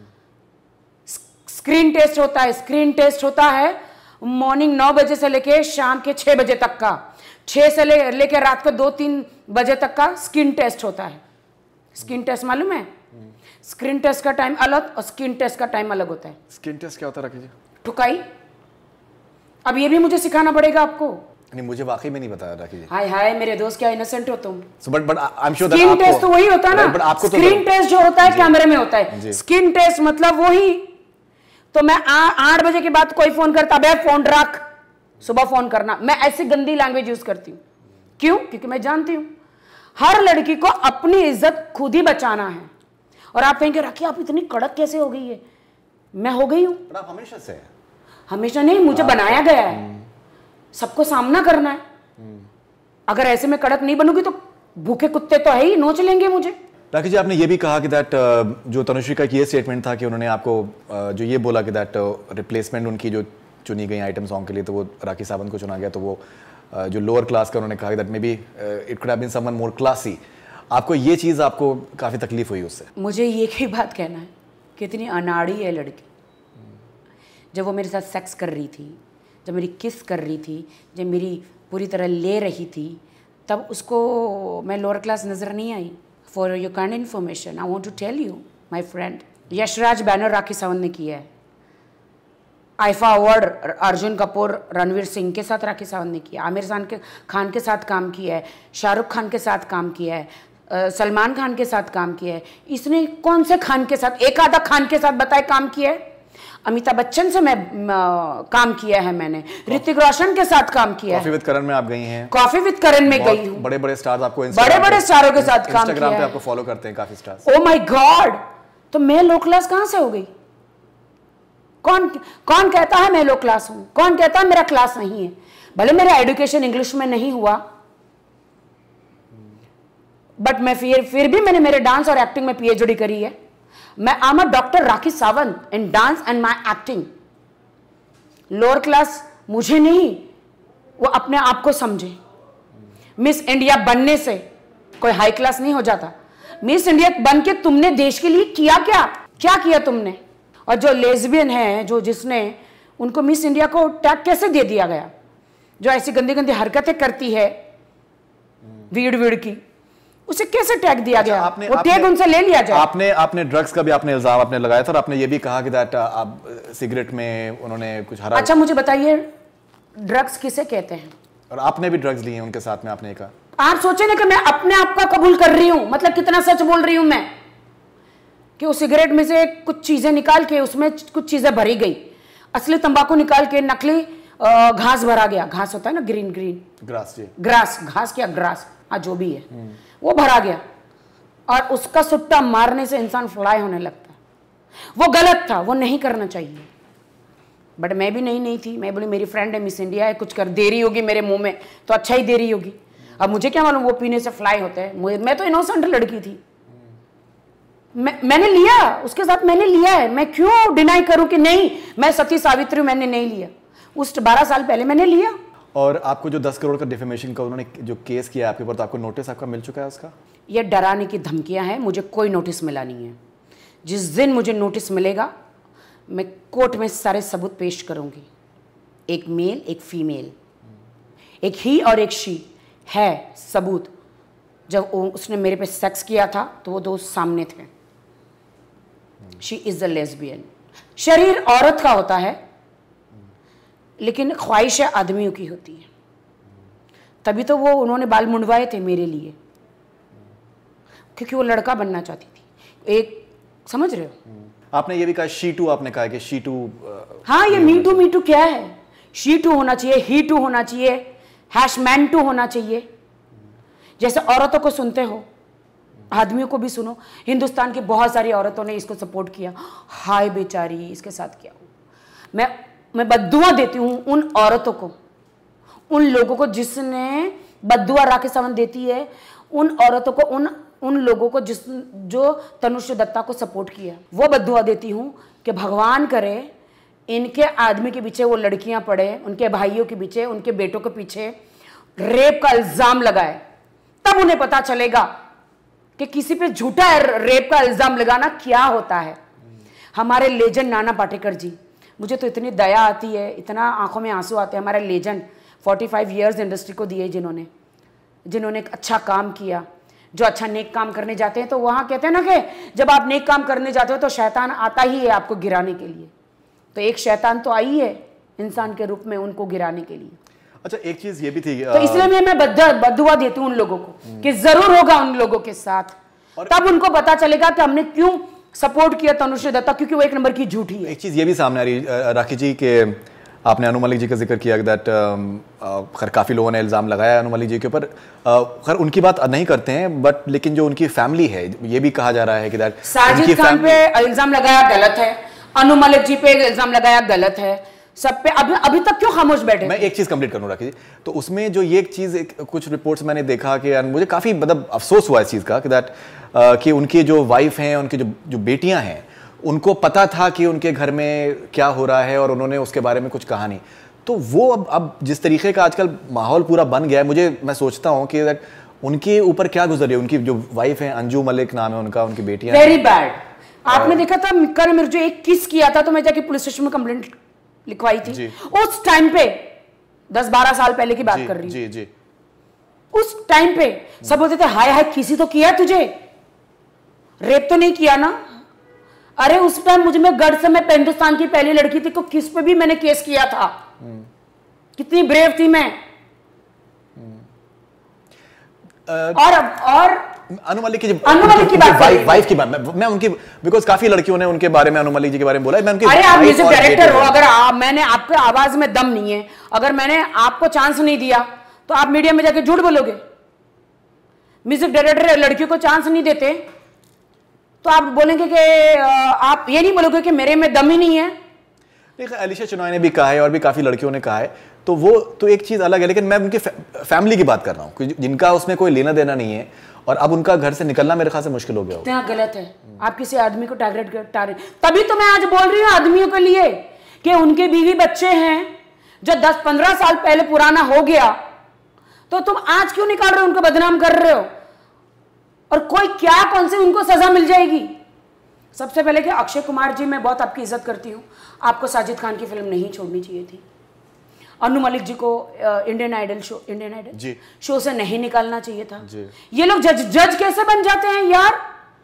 स्क्रीन टेस्ट होता है, स्क्रीन टेस्ट होता है मॉर्निंग नौ बजे से लेके शाम के छह बजे तक का। छह से ले लेके रात को दो तीन बजे तक का स्किन टेस्ट होता है। स्किन टेस्ट मालूम है? स्क्रीन टेस्ट का टाइम अलग और स्किन टेस्ट का टाइम अलग होता है। स्किन टेस्ट क्या होता है राखी जी? ठुकाई। अब ये भी मुझे सिखाना पड़ेगा आपको? नहीं, मुझे वाकई में नहीं बताया राखी जी। हाय हाय मेरे दोस्त, क्या इनोसेंट हो तुम। so, but, but, I'm sure skin test तो वही होता है ना। स्क्रीन टेस्ट जो होता है कैमरे में होता है, स्किन टेस्ट मतलब वही। तो मैं आठ बजे के बाद कोई फोन करता, बे फोन रख, सुबह फोन करना। मैं ऐसी गंदी लैंग्वेज यूज करती हूँ। क्यों? क्योंकि मैं जानती हूँ हर लड़की को अपनी इज्जत खुद ही बचाना है। और आप कहेंगे राखी आप इतनी कड़क कैसे हो गई है? मैं हो गई हूँ। आप हमेशा से? हमेशा नहीं, मुझे बनाया गया है, सबको सामना करना है। अगर ऐसे में कड़क नहीं बनूंगी तो भूखे कुत्ते तो है ही, नोच लेंगे मुझे। राखी जी, आपने ये भी कहा कि दैट जो तनुश्री का ये स्टेटमेंट था कि उन्होंने आपको जो ये बोला कि दैट रिप्लेसमेंट उनकी जो चुनी गई आइटम सॉन्ग के लिए तो वो राखी सावंत को चुना गया, तो वो जो लोअर क्लास का उन्होंने कहा that may be it could have been someone more classy. आपको ये चीज़ आपको काफ़ी तकलीफ हुई उससे? मुझे ये ही बात कहना है, कितनी अनाड़ी है लड़की। जब वो मेरे साथ सेक्स कर रही थी, जब मेरी किस कर रही थी, जब मेरी पूरी तरह ले रही थी, तब उसको मैं लोअर क्लास नज़र नहीं आई। For your kind information I want to tell you my friend, Yashraj banner Rakhi Sawant ने किया है। आईफा अवार्ड अर्जुन कपूर रणवीर सिंह के साथ राखी सावंत ने किया, आमिर खान के खान के साथ काम किया है, शाहरुख खान के साथ काम किया है, सलमान खान के साथ काम किया है। इसने कौन से खान के साथ, एक आधा खान के साथ बताए काम किया है? अमिताभ बच्चन से मैं आ, काम किया है मैंने, ऋतिक रोशन के साथ काम किया है। कॉफी विद करण में आप गई हैं? कॉफी विद करण में गई हूँ। बड़े बड़े स्टार्स आपको बड़े बड़े स्टारों के साथ काम किया है। इंस्टाग्राम पे आपको फॉलो करते हैं काफी स्टार्स। ओ माय गॉड, तो मैं लो क्लास कहां से हो गई? कौन कौन कहता है मैं लो क्लास हूं? कौन कहता है मेरा क्लास नहीं है? भले मेरा एजुकेशन इंग्लिश में नहीं हुआ, बट मैं फिर फिर भी मैंने मेरे डांस और एक्टिंग में पीएचडी करी है। मैं I am a doctor Rakhi Sawant in dance and my acting. Lower class मुझे नहीं, वो अपने आप को समझे। मिस इंडिया बनने से कोई हाई क्लास नहीं हो जाता। मिस इंडिया बन के तुमने देश के लिए किया क्या? क्या किया तुमने? और जो लेस्बियन है, जो जिसने उनको मिस इंडिया को टैग कैसे दे दिया गया? जो ऐसी गंदी गंदी हरकतें करती है वीड़ वीड़ की, उसे कैसे टैग दिया अच्छा, गया? आपने, वो आपने, टैग उनसे ले लिया जाए। आपने आपने ड्रग्स का भी आपने इल्जाम आपने लगाया था और आपने ये भी कहा कि दैट आप सिगरेट में उन्होंने कुछ हरा। अच्छा मुझे बताइए ड्रग्स किसे कहते हैं? और आपने भी ड्रग्स लिए हैं उनके साथ में, आपने कहा। आप सोचे ना कि मैं अपने आप का कबूल कर रही हूं, मतलब कितना सच बोल रही हूं मैं, कि उस सिगरेट में से कुछ चीजें निकाल के उसमें कुछ चीजें भरी गई, असली तंबाकू निकाल के नकली घास भरा गया। घास होता है ना, ग्रीन ग्रीन ग्रास जी, ग्रास, घास क्या ग्रास, हाँ जो भी है, वो भरा गया और उसका सुट्टा मारने से इंसान फ्लाई होने लगता है। वो गलत था, वो नहीं करना चाहिए। बट मैं भी नहीं नहीं थी। मैं बोली मेरी फ्रेंड है, मिस इंडिया है, कुछ कर दे रही होगी मेरे मुंह में तो अच्छा ही दे रही होगी। अब मुझे क्या मालूम वो पीने से फ्लाई होते हैं। मैं तो इनोसेंट लड़की थी, मैं, मैंने लिया उसके साथ, मैंने लिया है। मैं क्यों डिनाई करूं कि नहीं मैं सती सावित्री मैंने नहीं लिया? उस बारह साल पहले मैंने लिया। और आपको जो दस करोड़ का डिफेमेशन का उन्होंने जो केस किया आपके ऊपर, तो आपको नोटिस आपका मिल चुका है उसका? ये डराने की धमकियां हैं, मुझे कोई नोटिस मिला नहीं है। जिस दिन मुझे नोटिस मिलेगा मैं कोर्ट में सारे सबूत पेश करूंगी। एक मेल, एक फीमेल, एक ही और एक शी है सबूत। जब उसने मेरे पे सेक्स किया था तो वो दो सामने थे। She is a lesbian. शरीर औरत का होता है लेकिन ख्वाहिशें आदमियों की होती है। तभी तो वो उन्होंने बाल मुंडवाए थे मेरे लिए, क्योंकि वो लड़का बनना चाहती थी। एक समझ रहे हो? आपने ये भी कहा शी टू, आपने कहा कि शी टू। हाँ, ये मी टू मी टू क्या है? शी टू होना चाहिए, ही टू होना चाहिए, हैश मैन टू होना चाहिए। जैसे औरतों को सुनते हो, आदमियों को भी सुनो। हिंदुस्तान की बहुत सारी औरतों ने इसको सपोर्ट किया। हाय बेचारी, इसके साथ क्या हो। मैं मैं बद्दुआ देती हूँ उन औरतों को, उन लोगों को जिसने बद्दुआ राखी सावंत देती है उन औरतों को, उन उन लोगों को जिस जो तनुश्री दत्ता को सपोर्ट किया। वो बद्दुआ देती हूँ कि भगवान करे इनके आदमी के पीछे वो लड़कियां पड़े, उनके भाइयों के पीछे, उनके बेटों के पीछे रेप का इल्जाम लगाए। तब उन्हें पता चलेगा कि किसी पे झूठा रेप का इल्जाम लगाना क्या होता है। हमारे लेजेंड नाना पाटेकर जी, मुझे तो इतनी दया आती है, इतना आंखों में आंसू आते हैं। हमारे लेजेंड पैंतालीस इयर्स इंडस्ट्री को दिए, जिन्होंने जिन्होंने एक अच्छा काम किया। जो अच्छा नेक काम करने जाते हैं तो वहां कहते हैं ना कि जब आप नेक काम करने जाते हो तो शैतान आता ही है आपको गिराने के लिए। तो एक शैतान तो आई है इंसान के रूप में उनको गिराने के लिए। अच्छा, एक चीज ये भी थी, तो इसलिए मैं बद्दुआ देती हूँ उन लोगों को कि जरूर होगा उन लोगों के साथ। तब उनको पता चलेगा कि हमने क्यों सपोर्ट किया तनुश्री दत्ता, क्योंकि वो एक नंबर की झूठी है। एक चीज ये भी सामने आ रही राखी जी के, आपने अनु मलिक जी का जिक्र किया दैट खैर काफ़ी लोगों ने इल्ज़ाम लगाया अनु मलिक जी के ऊपर। खैर उनकी बात नहीं करते हैं, बट लेकिन जो उनकी फैमिली है, ये भी कहा जा रहा है कि दैट साजिद खान पे इल्ज़ाम लगाया गलत है, अनु मलिक जी पे इल्ज़ाम लगाया गलत है, सब पे। अभी अभी तक क्यों खामोश बैठे? मैं एक चीज़ कंप्लीट करूँ राखी जी। तो उसमें जो ये एक चीज़, कुछ रिपोर्ट्स मैंने देखा कि मुझे काफ़ी मतलब अफसोस हुआ इस चीज़ का कि दैट कि उनकी जो वाइफ हैं, उनकी जो जो बेटियाँ हैं, उनको पता था कि उनके घर में क्या हो रहा है और उन्होंने उसके बारे में कुछ कहा नहीं। तो वो अब अब जिस तरीके का आजकल माहौल पूरा बन गया है, मुझे मैं सोचता हूँ कि उनके ऊपर क्या गुजर रही है। उनकी जो वाइफ है, अंजू मलिक नाम है उनका, उनकी बेटियां वेरी बैड। आपने देखा था मिक्का ने मेरे जो एक किस किया था तो मैं जाके पुलिस स्टेशन में कंप्लेंट लिखवाई थी उस टाइम पे। दस बारह साल पहले की बात कर रही हूँ। जी जी। उस टाइम पे सब बोलते थे हाय हाय किसी तो किया तुझे, रेप तो नहीं किया ना। अरे उस टाइम मुझे में गढ़ से, मैं हिंदुस्तान की पहली लड़की थी को किस पे भी मैंने केस किया था। कितनी ब्रेव थी मैं। और और अनु मलिक की अनु मलिक की बात वाइफ वाइफ की बात मैं, मैं उनकी, बिकॉज काफी लड़कियों ने उनके बारे में, अनु मलिक जी के बारे में बोला। मैं उनकी, अरे आप म्यूजिक डायरेक्टर हो, अगर आप, मैंने आपके आवाज में दम नहीं है, अगर मैंने आपको चांस नहीं दिया तो आप मीडिया में जाके झूठ बोलोगे। म्यूजिक डायरेक्टर लड़कियों को चांस नहीं देते तो आप बोलेंगे कि आप ये नहीं बोलोगे कि मेरे में दम ही नहीं है। देखिए अलीशा चुनाई ने भी कहा है और भी काफी लड़कियों ने कहा है, तो वो तो एक चीज अलग है। लेकिन मैं उनकी फैमिली की बात कर रहा हूँ जिनका उसमें कोई लेना देना नहीं है और अब उनका घर से निकलना मेरे ख्याल से मुश्किल हो गया होगा। इतना गलत है आप किसी आदमी को टारगेट कर। तभी तो मैं आज बोल रही हूँ आदमियों के लिए कि उनके बीवी बच्चे हैं जो दस पंद्रह साल पहले पुराना हो गया, तो तुम आज क्यों निकाल रहे हो, उनको बदनाम कर रहे हो। और कोई क्या कौन सी उनको सजा मिल जाएगी। सबसे पहले कि अक्षय कुमार जी, मैं बहुत आपकी इज्जत करती हूँ, आपको साजिद खान की फिल्म नहीं छोड़नी चाहिए थी। अनु मलिक जी को Indian Idol show Indian Idol show से नहीं निकालना चाहिए था। ये लोग जज जज कैसे बन जाते हैं यार।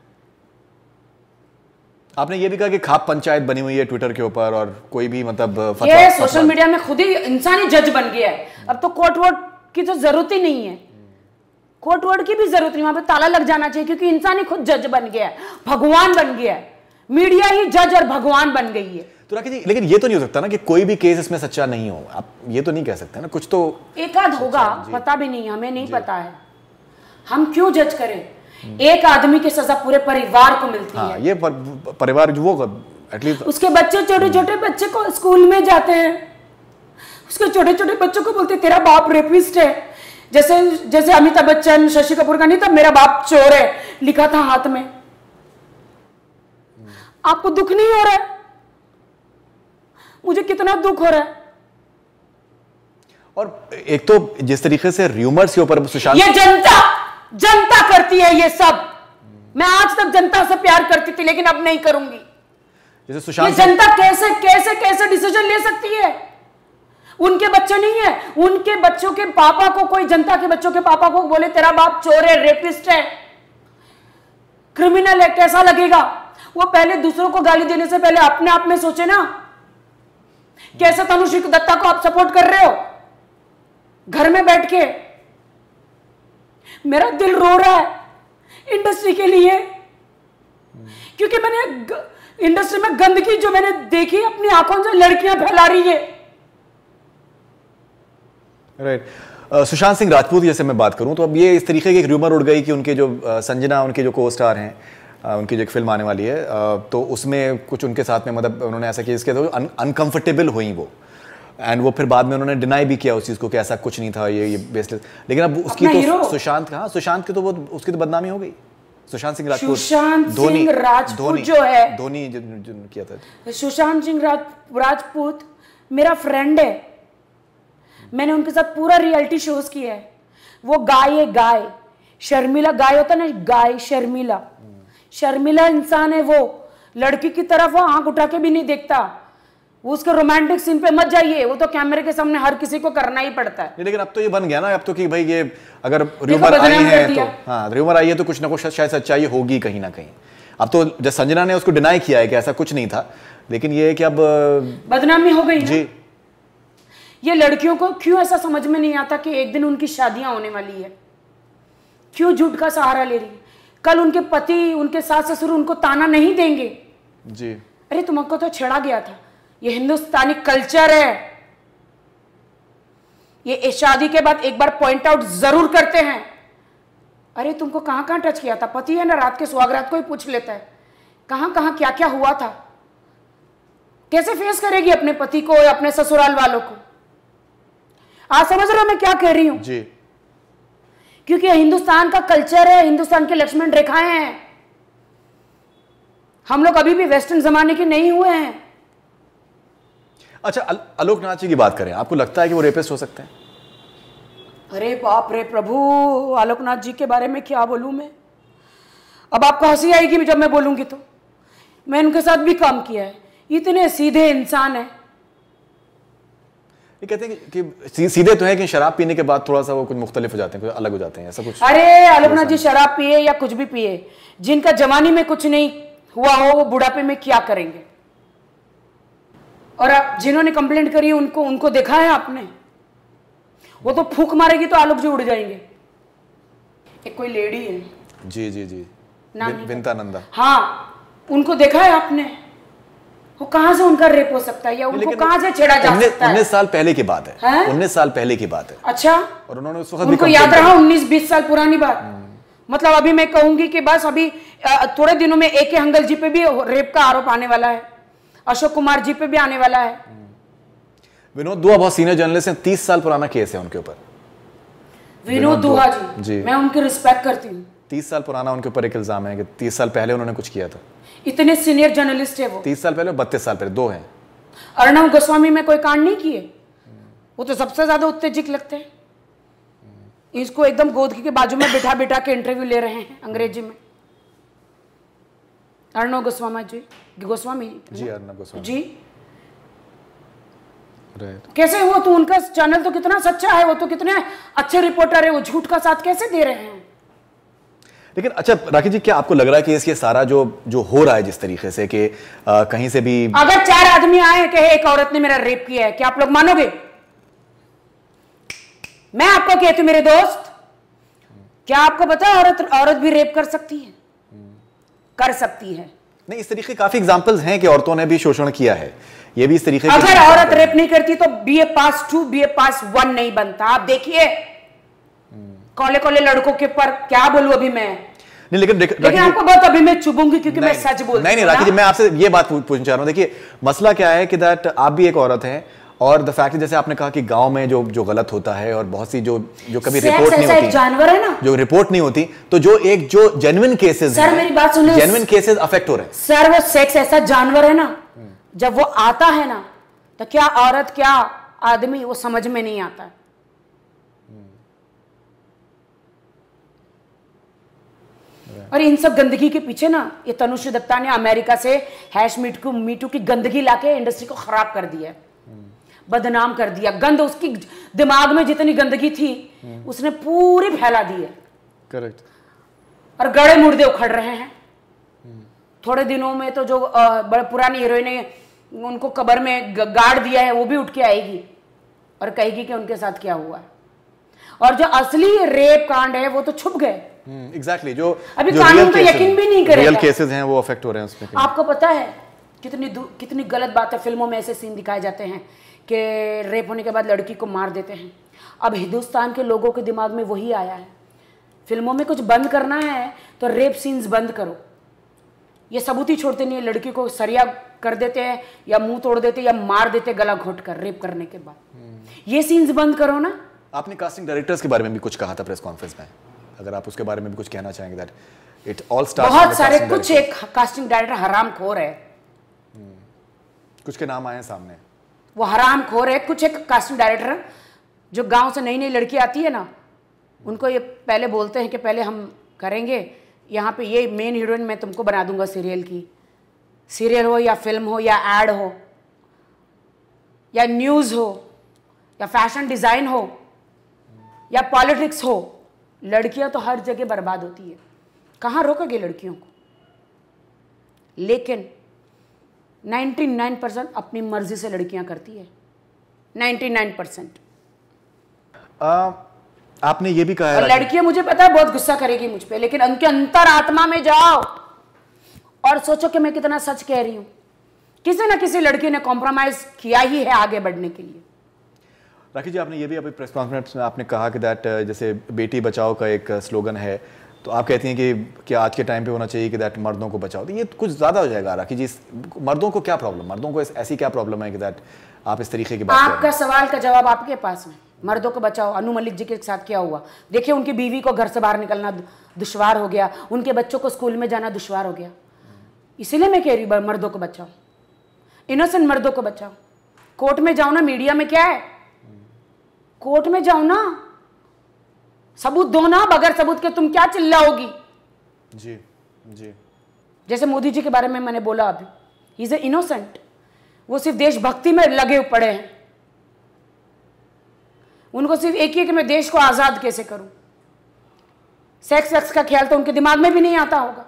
आपने ये भी कहा कि खाप पंचायत बनी हुई है ट्विटर के ऊपर और कोई भी मतलब ये सोशल मीडिया में खुद ही इंसान ही जज बन गया है। अब तो कोर्ट वोट की तो जरूरत ही नहीं है, कोर्ट वर्ड की भी जरूरत नहीं, वहां पे ताला लग जाना चाहिए क्योंकि इंसान ही खुद जज बन गया है, भगवान बन गया है। मीडिया ही जज और भगवान बन गई है। तो राखी जी, लेकिन ये तो नहीं हो सकता ना कि कोई भी केस इसमें सच्चा नहीं हो। आप ये तो नहीं कह सकते ना, कुछ तो एक आध होगा, पता भी नहीं, हमें नहीं पता है। हम क्यों जज करें। एक आदमी की सजा पूरे परिवार को मिलती हाँ, है। ये पर, परिवार जो वो एटलीस्ट उसके बच्चे, छोटे छोटे बच्चे को स्कूल में जाते हैं, उसके छोटे छोटे बच्चों को बोलते तेरा बाप रेपिस्ट है। जैसे जैसे अमिताभ बच्चन, शशि कपूर का नहीं था मेरा बाप चोर है लिखा था हाथ में। आपको दुख नहीं हो रहा है? मुझे कितना दुख हो रहा है। और एक तो जिस तरीके से र्यूमर्स के ऊपर सुशांत, ये जनता जनता करती है ये सब। मैं आज तक जनता से प्यार करती थी, लेकिन अब नहीं करूंगी। जैसे सुशांत, ये जनता कैसे कैसे कैसे डिसीजन ले सकती है? उनके बच्चे नहीं है, उनके बच्चों के पापा को कोई, जनता के बच्चों के पापा को बोले तेरा बाप चोर है, रेपिस्ट है, क्रिमिनल है, कैसा लगेगा? वो पहले दूसरों को गाली देने से पहले अपने आप में सोचे ना। कैसे तनुश्री दत्ता को आप सपोर्ट कर रहे हो घर में बैठ के? मेरा दिल रो रहा है इंडस्ट्री के लिए, क्योंकि मैंने इंडस्ट्री में गंदगी जो मैंने देखी अपनी आंखों से, लड़कियां फैला रही है। Right right. uh, Sushant Singh Rajput जैसे मैं बात करूं तो अब ये इस तरीके की एक र्यूमर उड़ गई कि उनके जो uh, संजना, उनके जो को स्टार हैं, uh, उनकी जो एक फिल्म आने वाली है, uh, तो उसमें कुछ उनके साथ में मतलब उन्होंने ऐसा केस किया तो अनकंफर्टेबल हुई वो, एंड वो फिर बाद में उन्होंने डिनाई भी किया उस चीज़ को कि ऐसा कुछ नहीं था, ये ये बेसलेस। लेकिन अब उसकी तो सुशांत का, सुशांत की तो वो उसकी तो बदनामी हो गई। सुशांत सिंह राजपूत, सुशांत सिंह राजपूत जो है, धोनी जो, जो किया था, सुशांत सिंह राजपूत मेरा फ्रेंड है। मैंने उनके साथ पूरा रियलिटी शोज किया है। वो गाय है, गाय शर्मिला, गाय होता ना, गाय शर्मिला, शर्मिला इंसान है वो। लड़की की तरफ वो आंख उठा के भी नहीं देखता। वो उसके रोमांटिक सीन पे मत जाइए, वो तो कैमरे के सामने हर किसी को करना ही पड़ता है। लेकिन अब तो ये बन गया ना, अब तो कि भाई ये अगर र्यूमर आई है तो, हाँ र्यूमर आई है तो कुछ ना कुछ शायद सच्चाई होगी कहीं ना कहीं। अब तो जब संजना ने उसको डिनाई किया है कि ऐसा कुछ नहीं था, लेकिन ये है कि अब बदनामी हो गई जी। ये लड़कियों को क्यों ऐसा समझ में नहीं आता कि एक दिन उनकी शादियां होने वाली है? क्यों झूठ का सहारा ले रही? कल उनके पति, उनके सास ससुर उनको ताना नहीं देंगे जी? अरे तुमको तो छेड़ा गया था। ये हिंदुस्तानी कल्चर है। ये शादी के बाद एक बार पॉइंट आउट जरूर करते हैं। अरे तुमको कहां कहां टच किया था? पति है ना, रात के सुहागरात को ही पूछ लेता है कहां कहां क्या क्या हुआ था। कैसे फेस करेगी अपने पति को या अपने ससुराल वालों को? आज समझ रहे हो मैं क्या कह रही हूं जी? क्योंकि हिंदुस्तान का कल्चर है, हिंदुस्तान के लक्ष्मण रेखाएं हैं। हम लोग अभी भी वेस्टर्न जमाने के नहीं हुए हैं। अच्छा, आलोकनाथ जी की बात करें, आपको लगता है कि वो रेपिस्ट हो सकते हैं? अरे बाप रे प्रभु, आलोकनाथ जी के बारे में क्या बोलूं मैं? अब आपको हंसी आएगी जब मैं बोलूंगी तो। मैं उनके साथ भी काम किया है, इतने सीधे इंसान है। ये कहते हैं कि, कि सीधे तो है कि शराब पीने के बाद थोड़ा सा वो कुछ मुख्तलिफ हो जाते हैं, कुछ अलग हो जाते हैं, ऐसा कुछ? अरे आलोकनाथ जी शराब पिए या कुछ भी पिए, जिनका जवानी में कुछ नहीं हुआ हो वो बुढ़ापे में क्या करेंगे? और आप जिन्होंने कंप्लेंट करी उनको उनको देखा है आपने? वो तो फूंक मारेगी तो आलोक जी उड़ जाएंगे। एक कोई लेडी है जी जी जी, विंता नंदा, हाँ, उनको देखा है आपने? वो कहां से उनका रेप हो सकता है या उनको कहां से छेड़ा जा सकता है? उन्नीस साल पहले की बात है, उन्नीस साल पहले की बात है। अच्छा, और उन्होंने उस वक्त उनको याद रहा उन्नीस बीस साल पुरानी बात। मतलब अभी मैं कहूंगी कि बस अभी थोड़े दिनों में ए के हंगल जी पे भी रेप का आरोप आने वाला है, अशोक कुमार जी पे भी आने वाला है। विनोद दुआ बहुत सीनियर जर्नलिस्ट हैं, तीस साल पुराना केस है उनके ऊपर। विनोद दुआ जी, जी, मैं उनकी रिस्पेक्ट करती हूँ। तीस साल पुराना उनके ऊपर एक इल्जाम है कि तीस साल पहले उन्होंने कुछ किया था। इतने सीनियर जर्नलिस्ट है वो। तीस साल पहले, बत्तीस साल पहले, दो हैं। अर्णव गोस्वामी में कोई कांड नहीं किए, वो तो सबसे ज्यादा उत्तेजित लगते हैं। इसको एकदम गोद के बाजू में बिठा बिठा के इंटरव्यू ले रहे हैं अंग्रेजी में। अर्णव गोस्वामी जी, गोस्वामी जी, अर्णव गोस्वामी जी, कैसे हुआ? तो उनका चैनल तो कितना सच्चा है, वो तो कितने अच्छे रिपोर्टर है, वो झूठ का साथ कैसे दे रहे हैं? लेकिन अच्छा राखी जी, क्या आपको लग रहा है कि इसके सारा जो जो हो रहा है जिस तरीके से कि आ, कहीं से भी अगर चार आदमी आए कहे एक औरत ने मेरा रेप किया है, क्या आप लोग मानोगे? मैं आपको कहती हूं मेरे दोस्त, क्या आपको पता है औरत औरत भी रेप कर सकती है? कर सकती है। नहीं, इस तरीके काफी एग्जांपल्स हैं कि औरतों ने भी शोषण किया है। ये भी इस तरीके अगर औरत रेप नहीं करती तो BA pass two BA pass one नहीं बनता। आप देखिए कॉले कॉले लड़कों के पर क्या बोलूं अभी मैं। नहीं, लेकिन लेकिन आपको बहुत अभी मैं चुभूंगी क्योंकि मैं सच बोलती हूं। नहीं नहीं राखी जी, मैं आपसे ये बात पूछना चाह रहा हूं। देखिए मसला क्या है कि दैट आप भी एक औरत हैं और द फैक्ट जैसे आपने कहा कि गांव में जो जो गलत होता है और बहुत सी जो जो कभी सेक्स रिपोर्ट नहीं ऐसा एक होती जानवर है ना, जो रिपोर्ट नहीं होती, तो जो एक जो जेन्युइन केसेस सर मेरी बात सुनिए, जेन्युइन केसेस अफेक्ट हो रहे हैं सर। वो सेक्स ऐसा जानवर है ना, जब वो आता है ना तो क्या औरत क्या आदमी वो समझ में नहीं आता है। और इन सब गंदगी के पीछे ना ये तनुश्री दत्ता ने अमेरिका से हैश मीटू मीटू की गंदगी लाके इंडस्ट्री को खराब कर दिया, बदनाम कर दिया। गंद उसकी दिमाग में जितनी गंदगी थी उसने पूरी फैला दी है। करेक्ट। और गड़े मुर्दे उखड़ रहे हैं। थोड़े दिनों में तो जो बड़े पुरानी हीरोइन ने उनको कब्र में गाड़ दिया है वो भी उठ के आएगी और कहेगी कि उनके साथ क्या हुआ है। और जो असली रेप कांड है वो तो छुप गए। एग्जैक्टली, जो अभी जो कानून पे यकीन भी नहीं करेगा। रियल केसेस हैं वो अफेक्ट हो रहे हैं उसमें। आपको पता है कितनी कितनी गलत बात है, फिल्मों में ऐसे सीन दिखाए जाते हैं कि रेप होने के बाद लड़की को मार देते हैं। अब हिंदुस्तान के लोगों के दिमाग में वही आया है, फिल्मों में कुछ बंद करना है तो रेप सीन्स बंद करो। ये सबूत ही छोड़ते नहीं है, लड़की को सरिया कर देते हैं या मुंह तोड़ देते या मार देते गला घोट कर रेप करने के बाद। ये सीन्स बंद करो ना। आपने कास्टिंग डायरेक्टर्स के बारे में भी कुछ कहा था प्रेस कॉन्फ्रेंस में, अगर आप उसके बारे में भी कुछ कहना चाहेंगे। दैट इट ऑल स्टार्ट्स बहुत सारे कुछ एक कास्टिंग डायरेक्टर हरामखोर है, कुछ के नाम आए हैं सामने, वो हरामखोर है। कुछ एक कास्टिंग डायरेक्टर जो गांव से नई नई लड़की आती है ना, उनको ये पहले बोलते हैं कि पहले हम करेंगे यहाँ पे ये मेन हीरोइन मैं तुमको बना दूंगा सीरियल की, सीरियल हो या फिल्म हो या एड हो या न्यूज़ हो या फैशन डिज़ाइन हो या पॉलिटिक्स हो। लड़कियां तो हर जगह बर्बाद होती है, कहाँ रोकोगे लड़कियों को। लेकिन निन्यानवे परसेंट अपनी मर्जी से लड़कियां करती है, निन्यानवे परसेंट। आपने ये भी कहा है, और लड़कियां मुझे पता है बहुत गुस्सा करेगी मुझ पे, लेकिन उनके अंतर आत्मा में जाओ और सोचो कि मैं कितना सच कह रही हूं। किसी ना किसी लड़की ने कॉम्प्रोमाइज किया ही है आगे बढ़ने के लिए। राखी जी, आपने ये भी अभी प्रेस कॉन्फ्रेंस में आपने कहा कि दैट जैसे बेटी बचाओ का एक स्लोगन है, तो आप कहती हैं कि क्या आज के टाइम पे होना चाहिए कि दैट मर्दों को बचाओ, तो ये कुछ ज़्यादा हो जाएगा। राखी जी, मर्दों को क्या प्रॉब्लम, मर्दों को ऐसी क्या प्रॉब्लम है कि दैट आप इस तरीके की बात कर रहे हैं? आपका सवाल का जवाब आपके पास में। मर्दों को बचाओ, अनु मलिक जी के साथ क्या हुआ देखिए। उनकी बीवी को घर से बाहर निकलना दुश्वार हो गया, उनके बच्चों को स्कूल में जाना दुश्वार हो गया। इसीलिए मैं कह रही हूँ मर्दों को बचाओ, इनोसेंट मर्दों को बचाओ। कोर्ट में जाओ ना, मीडिया में क्या है, कोर्ट में जाओ ना, सबूत दो ना। बगैर सबूत के तुम क्या चिल्लाओगी? जी जी। जैसे मोदी जी के बारे में मैंने बोला अभी, ही इज ए इनोसेंट, वो सिर्फ देशभक्ति में लगे पड़े हैं। उनको सिर्फ एक ही है कि मैं देश को आजाद कैसे करूं। सेक्स सेक्स का ख्याल तो उनके दिमाग में भी नहीं आता होगा।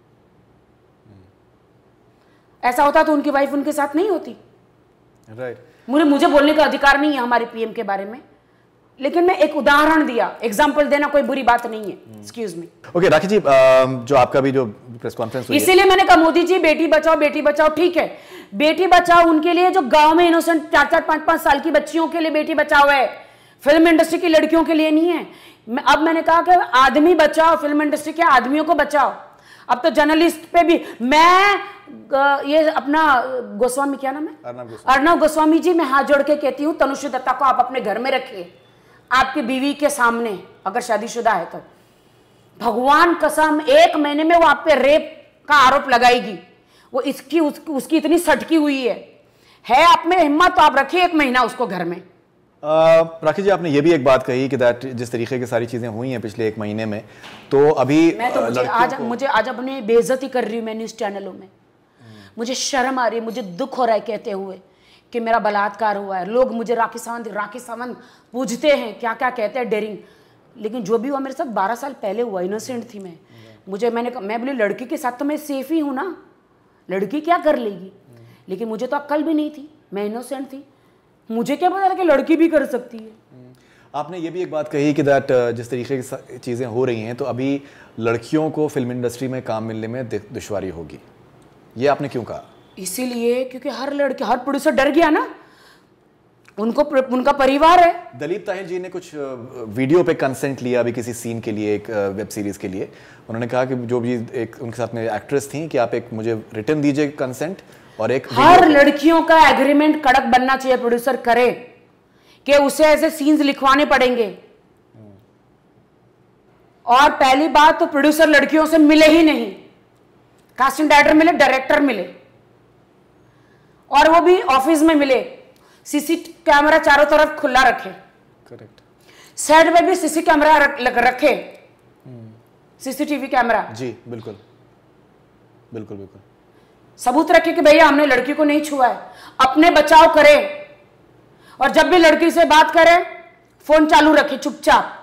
ऐसा होता तो उनकी वाइफ उनके साथ नहीं होती। Right right. मुझे मुझे बोलने का अधिकार नहीं है हमारे पीएम के बारे में, लेकिन मैं एक उदाहरण दिया, एग्जाम्पल देना कोई बुरी बात नहीं है। Excuse me. ओके राखी जी, जो आपका भी जो प्रेस कॉन्फ्रेंस हुई, इसीलिए मैंने कहा मोदी जी बेटी बचाओ बेटी बचाओ, ठीक है बेटी बचाओ उनके लिए जो गांव में इनोसेंट चार चार पांच पांच साल की बच्चियों के लिए बेटी बचाओ है, फिल्म इंडस्ट्री की लड़कियों के लिए नहीं है। मैं, अब मैंने कहा कि आदमी बचाओ, फिल्म इंडस्ट्री के आदमियों को बचाओ। अब तो जर्नलिस्ट पे भी मैं ये अपना गोस्वामी, क्या नाम है, अर्नब गोस्वामी जी, मैं हाथ जोड़ के कहती हूँ तनुश्री दत्ता को आप अपने घर में रखिए, आपकी बीवी के सामने, अगर शादीशुदा है तो। भगवान कसम एक महीने में वो आप पे रेप का आरोप लगाएगी। वो इसकी उस, उसकी इतनी सटकी हुई है है आप में हिम्मत तो आप रखिए एक महीना उसको घर में। राखी जी, आपने ये भी एक बात कही कि दैट जिस तरीके की सारी चीजें हुई हैं पिछले एक महीने में, तो अभी मैं तो मुझे आज को... मुझे आज अपनी बेइज्जती कर रही हूँ मैं न्यूज चैनलों में। मुझे शर्म आ रही है, मुझे दुख हो रहा है कहते हुए कि मेरा बलात्कार हुआ है। लोग मुझे राखी सावंत राखी सावंत पूछते हैं, क्या क्या कहते हैं, डेरिंग। लेकिन जो भी हुआ मेरे साथ बारह साल पहले हुआ, इनोसेंट थी मैं। मुझे मैंने मैं बोली लड़की के साथ तो मैं सेफ ही हूँ ना, लड़की क्या कर लेगी। लेकिन मुझे तो अक्ल भी नहीं थी, मैं इनोसेंट थी, मुझे क्या पता कि लड़की भी कर सकती है। आपने ये भी एक बात कही कि दैट जिस तरीके की चीज़ें हो रही हैं, तो अभी लड़कियों को फिल्म इंडस्ट्री में काम मिलने में दुश्वारी होगी, ये आपने क्यों कहा? इसीलिए क्योंकि हर लड़की, हर प्रोड्यूसर डर गया ना, उनको उनका परिवार है। दलीप ताहिर जी ने कुछ वीडियो पे कंसेंट लिया अभी किसी सीन के लिए, एक वेब सीरीज के लिए। उन्होंने कहा कि जो भी एक उनके साथ में एक्ट्रेस थी कि आप एक मुझे रिटर्न दीजिए कंसेंट और एक हर लड़कियों का एग्रीमेंट कड़क बनना चाहिए, प्रोड्यूसर करे कि उसे ऐसे सीन्स लिखवाने पड़ेंगे। और पहली बात तो प्रोड्यूसर लड़कियों से मिले ही नहीं, कास्टिंग डायरेक्टर मिले, डायरेक्टर मिले, और वो भी ऑफिस में मिले, सीसी कैमरा चारों तरफ खुला रखे। करेक्ट। सेट पे भी सीसी कैमरा रख, रखे, सीसीटीवी कैमरा। जी बिल्कुल बिल्कुल बिल्कुल। सबूत रखे कि भैया हमने लड़की को नहीं छुआ है, अपने बचाव करे। और जब भी लड़की से बात करे फोन चालू रखे चुपचाप,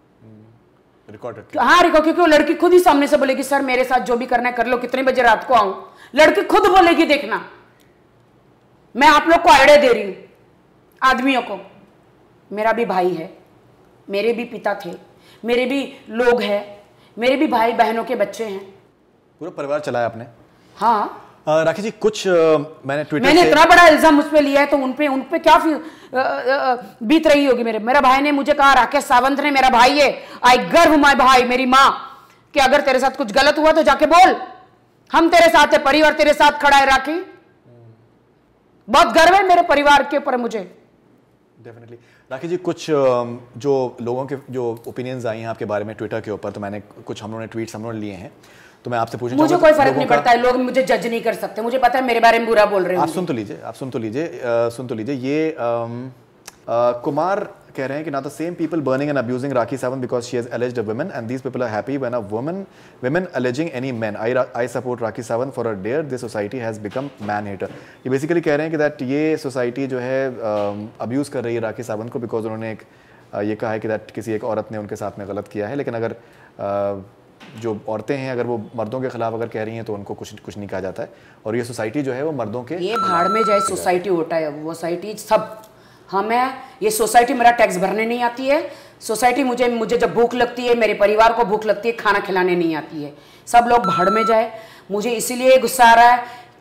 रिकॉर्ड रखे। हाँ रिकॉर्ड, क्योंकि वो लड़की खुद ही सामने से बोलेगी सर मेरे साथ जो भी करना है कर लो, कितने बजे रात को आऊं, लड़की खुद बोलेगी। देखना, मैं आप लोग को आइडिया दे रही हूं, आदमियों को। मेरा भी भाई है, मेरे भी पिता थे, मेरे भी लोग हैं, मेरे भी भाई बहनों के बच्चे हैं, पूरा परिवार चलाया आपने। हाँ आ, राखी जी कुछ आ, मैंने ट्विटर मैंने से... इतना बड़ा इल्जाम उस पे लिया है तो उन पे उन पे क्या फी, आ, आ, बीत रही होगी। मेरे मेरा भाई ने मुझे कहा, राकेश सावंत ने, मेरा भाई है, आई गर्व माय भाई, मेरी माँ, कि अगर तेरे साथ कुछ गलत हुआ तो जाके बोल, हम तेरे साथ है, परिवार तेरे साथ खड़ा है। राखी, बहुत गर्व है मेरे परिवार के ऊपर मुझे। डेफिनेटली। राखी जी कुछ जो लोगों के जो ओपिनियंस आई हैं आपके बारे में ट्विटर के ऊपर, तो मैंने कुछ हम लोगों ने ट्वीट्स हम लोगों ने लिए हैं, तो मैं आपसे पूछना मुझे कोई फर्क नहीं पड़ता है, लोग मुझे जज नहीं कर सकते, मुझे पता है मेरे बारे में बुरा बोल रहे हैं। आप सुन तो लीजिए, आप सुन तो लीजिए, सुन तो लीजिए। ये um, uh, कुमार कह रहे हैं कि ना the same people burning and abusing Rakhi Sawant because she has alleged a woman and these people are happy when a woman women alleging any man. I I support Rakhi Sawant for a dare this society has become man hater. ये basically कह रहे हैं कि that ये society जो है abuse um, कर रही है राखी सावंत को, बिकॉज उन्होंने एक uh, ये कहा है कि दैट किसी एक औरत ने उनके साथ में गलत किया है। लेकिन अगर uh, जो औरतें हैं अगर वो मर्दों के खिलाफ अगर कह रही हैं तो उनको कुछ कुछ नहीं कहा जाता है। और ये सोसाइटी जो है वो मर्दों के, ये भाड़ में जाए सोसाइटी होता है, वो सोसाइटी सब हमें, ये सोसाइटी मेरा टैक्स भरने नहीं आती है, सोसाइटी मुझे मुझे जब भूख लगती है, मेरे परिवार को भूख लगती है, खाना खिलाने नहीं आती है। सब लोग भाड़ में जाए। मुझे इसीलिए गुस्सा आ रहा है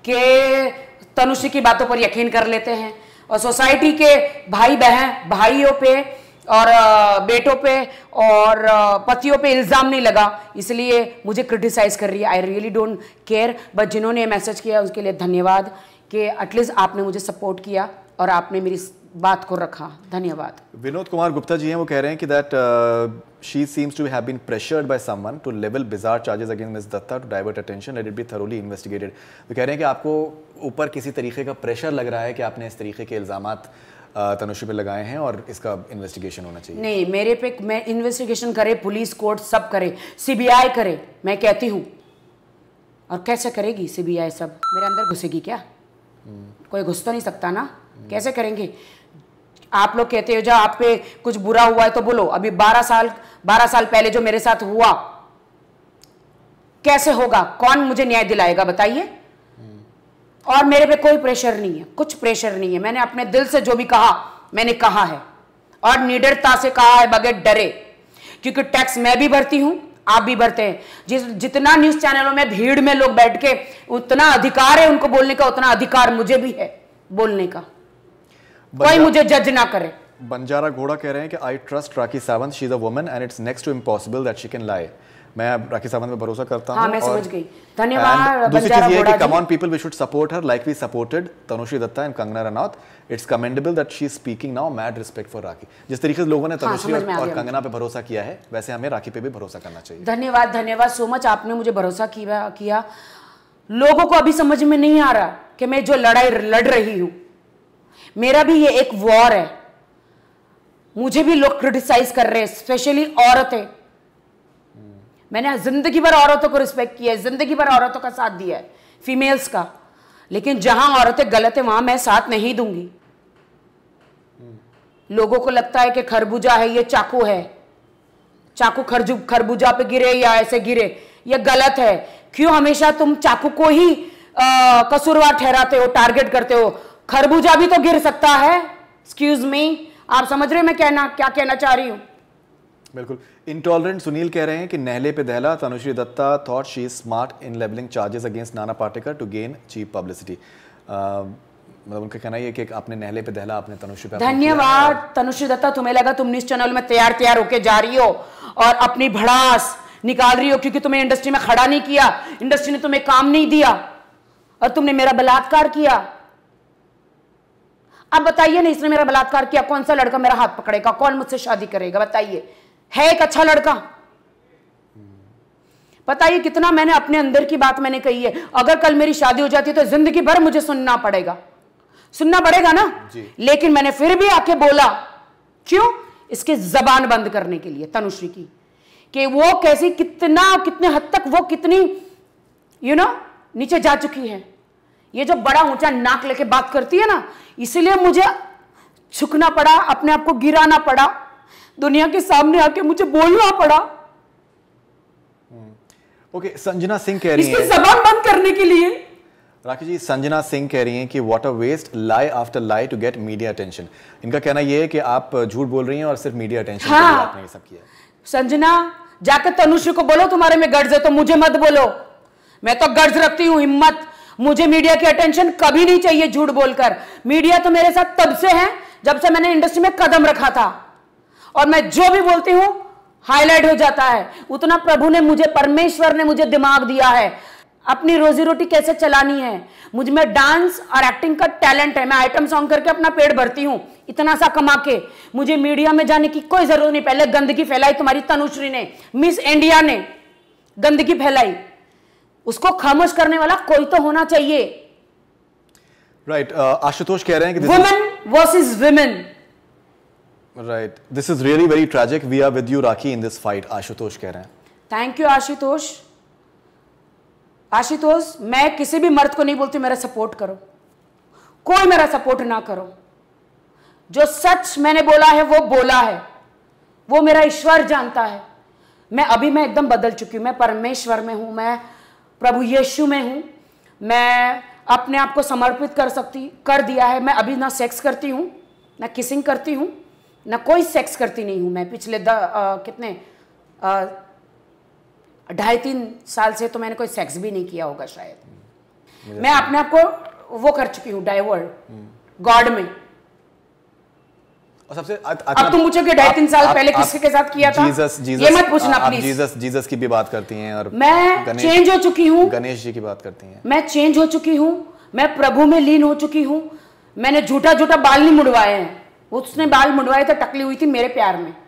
कि तनुश्री की बातों पर यकीन कर लेते हैं और सोसाइटी के भाई बहन भाइयों पे और बेटों पे और पतियों पे इल्ज़ाम नहीं लगा, इसलिए मुझे क्रिटिसाइज़ कर रही है। I really don't care, but जिन्होंने ये मैसेज किया उसके लिए धन्यवाद कि एटलीस्ट आपने मुझे सपोर्ट किया और आपने मेरी बात को रखा। धन्यवाद। विनोद कुमार गुप्ता जी हैं, वो कह रहे हैं कि that she seems to have been pressured by someone to level bizarre charges against miss Dutta to divert attention, let it be thoroughly investigated. वो कह रहे हैं कि आपको ऊपर किसी तरीके का प्रेशर लग रहा है कि आपने इस तरीके के इल्ज़ामात तनुश्री पे लगाए हैं और इसका इन्वेस्टिगेशन होना चाहिए। नहीं, मेरे पे मैं इन्वेस्टिगेशन करे, पुलिस कोर्ट सब करे, सीबीआई करे, मैं कहती हूँ। और कैसे करेगी सीबीआई? सब मेरे अंदर घुसेगी क्या? कोई घुस तो नहीं सकता ना, कैसे करेंगे? आप लोग कहते हो जो आप पे कुछ बुरा हुआ है तो बोलो। अभी बारह साल बारह साल पहले जो मेरे साथ हुआ कैसे होगा? कौन मुझे न्याय दिलाएगा बताइए? और मेरे पे कोई प्रेशर नहीं है, कुछ प्रेशर नहीं है। मैंने अपने दिल से जो भी कहा मैंने कहा है और निडरता से कहा है, बगैर डरे, क्योंकि टैक्स मैं भी भरती हूं, आप भी भरते हैं। जिस जितना न्यूज चैनलों में भीड़ में लोग बैठ के उतना अधिकार है उनको बोलने का, उतना अधिकार मुझे भी है बोलने का। कोई मुझे जज ना करे। बंजारा घोड़ा कह रहे हैं कि I trust Rakhi Sawant, she is a woman and it's next to impossible that she can lie. मैं राखी सावंत पे भरोसा करता हूं। हाँ, मैं समझ गई। धन्यवाद। दूसरी चीज ये है कि come on people, we should support her like we supported Tanushree Dutta and Kangana Ranaut. It's commendable that she is speaking now, mad respect for Rakhi. जिस तरीके से लोगों ने तनुश्री हाँ, और, और कंगना पे भरोसा किया है, वैसे हमें राखी पे भी भरोसा करना चाहिए। धन्यवाद, धन्यवाद सो मच, आपने मुझे भरोसा किया किया लोगों को अभी समझ में नहीं आ रहा कि मैं जो लड़ाई लड़ रही हूं, मेरा भी ये एक वॉर है। मुझे भी लोग क्रिटिसाइज कर रहे हैं, स्पेशली औरतें। मैंने जिंदगी भर औरतों को रिस्पेक्ट किया है, जिंदगी भर औरतों का साथ दिया है, फीमेल्स का। लेकिन जहां औरतें गलत है वहां मैं साथ नहीं दूंगी। लोगों को लगता है कि खरबूजा है, ये चाकू है, चाकू खरजू खरबूजा पे गिरे या ऐसे गिरे, ये गलत है। क्यों हमेशा तुम चाकू को ही आ, कसूरवार ठहराते हो, टारगेट करते हो? खरबूजा भी तो गिर सकता है। एक्सक्यूज मी, आप समझ रहे हो मैं कहना क्या कहना चाह रही हूं? बिल्कुल। इंटॉलरेंट सुनील कह रहे हैं कि नहले पे दहला, Tanushree Dutta thought she is smart in levelling charges against Nana Patekar to gain cheap publicity. मतलब उनका कहना है कि आपने नहले पे दहला, आपने तनुश्री पे। धन्यवाद तनुश्री दत्ता, तुम्हें लगा तुम न्यूज चैनल में तैयार तैयार होके जा रही हो और अपनी भड़ास निकाल रही हो क्योंकि तुम्हें इंडस्ट्री में खड़ा नहीं किया, इंडस्ट्री ने तुम्हें काम नहीं दिया। और तुमने मेरा बलात्कार किया। अब बताइए ना, इसने मेरा बलात्कार किया, कौन सा लड़का मेरा हाथ पकड़ेगा, कौन मुझसे शादी करेगा? बताइए, है एक अच्छा लड़का? बताइए कितना मैंने अपने अंदर की बात मैंने कही है। अगर कल मेरी शादी हो जाती है तो जिंदगी भर मुझे सुनना पड़ेगा, सुनना पड़ेगा ना जी। लेकिन मैंने फिर भी आके बोला, क्यों? इसकी जबान बंद करने के लिए, तनुश्री की, कि वो कैसी, कितना कितने हद तक वो कितनी यू नो नीचे जा चुकी है। ये जो बड़ा ऊंचा नाक लेके बात करती है ना, इसलिए मुझे झुकना पड़ा, अपने आप को गिराना पड़ा, दुनिया के सामने आके मुझे बोलना पड़ा। ओके okay, संजना सिंह कह रही हैं, इसकी जबान बंद करने के लिए। राखी जी, संजना सिंह कह रही हैं कि what a waste, lie after lie to get media attention. इनका कहना यह है कि आप झूठ बोल रही हैं और सिर्फ मीडिया अटेंशन हाँ। के लिए आपने ये सब किया। संजना, जाकर तनुश्री को बोलो तुम्हारे में गर्ज है तो मुझे मत बोलो। मैं तो गर्ज रखती हूँ, हिम्मत। मुझे मीडिया की अटेंशन कभी नहीं चाहिए झूठ बोलकर। मीडिया तो मेरे साथ तब से है जब से मैंने इंडस्ट्री में कदम रखा था, और मैं जो भी बोलती हूं हाईलाइट हो जाता है। उतना प्रभु ने मुझे, परमेश्वर ने मुझे दिमाग दिया है, अपनी रोजी रोटी कैसे चलानी है। मुझ में डांस और एक्टिंग का टैलेंट है। मैं आइटम सॉन्ग करके अपना पेट भरती हूं, इतना सा कमा के। मुझे मीडिया में जाने की कोई जरूरत नहीं। पहले गंदगी फैलाई तुम्हारी तनुश्री ने, मिस इंडिया ने गंदगी फैलाई, उसको खामोश करने वाला कोई तो होना चाहिए। राइट right, uh, आशुतोष कह रहे हैं कि women versus women. Right, this is really very tragic, we are with you Rakhi in this fight, Ashutosh कह रहे हैं। Thank you Ashutosh. आशुतोष, मैं किसी भी मर्द को नहीं बोलती मेरा सपोर्ट करो, कोई मेरा सपोर्ट ना करो। जो सच मैंने बोला है वो बोला है, वो मेरा ईश्वर जानता है। मैं अभी मैं एकदम बदल चुकी हूं, मैं परमेश्वर में हूं, मैं प्रभु यीशु में हूं। मैं अपने आप को समर्पित कर सकती कर दिया है। मैं अभी ना सेक्स करती हूं, ना किसिंग करती हूं, ना कोई सेक्स करती नहीं हूं। मैं पिछले द, आ, कितने आ, ढाई तीन साल से तो मैंने कोई सेक्स भी नहीं किया होगा शायद। मैं अपने आप को वो कर चुकी हूँ, डाइवर्ट गॉड में। और सबसे अब तुम पूछो कि ढाई तीन साल पहले किसके साथ किया था, जीसस, जीसस, ये मत पूछना प्लीज। जीसस जीसस की भी बात करती हैं, और मैं चेंज हो चुकी हूँ। गणेश जी की बात करती हैं। मैं चेंज हो चुकी हूँ, मैं प्रभु में लीन हो चुकी हूँ। मैंने झूठा झूठा बाल नहीं मुड़वाए हैं। उसने बाल मुड़वाए थे, टकली हुई थी मेरे प्यार में,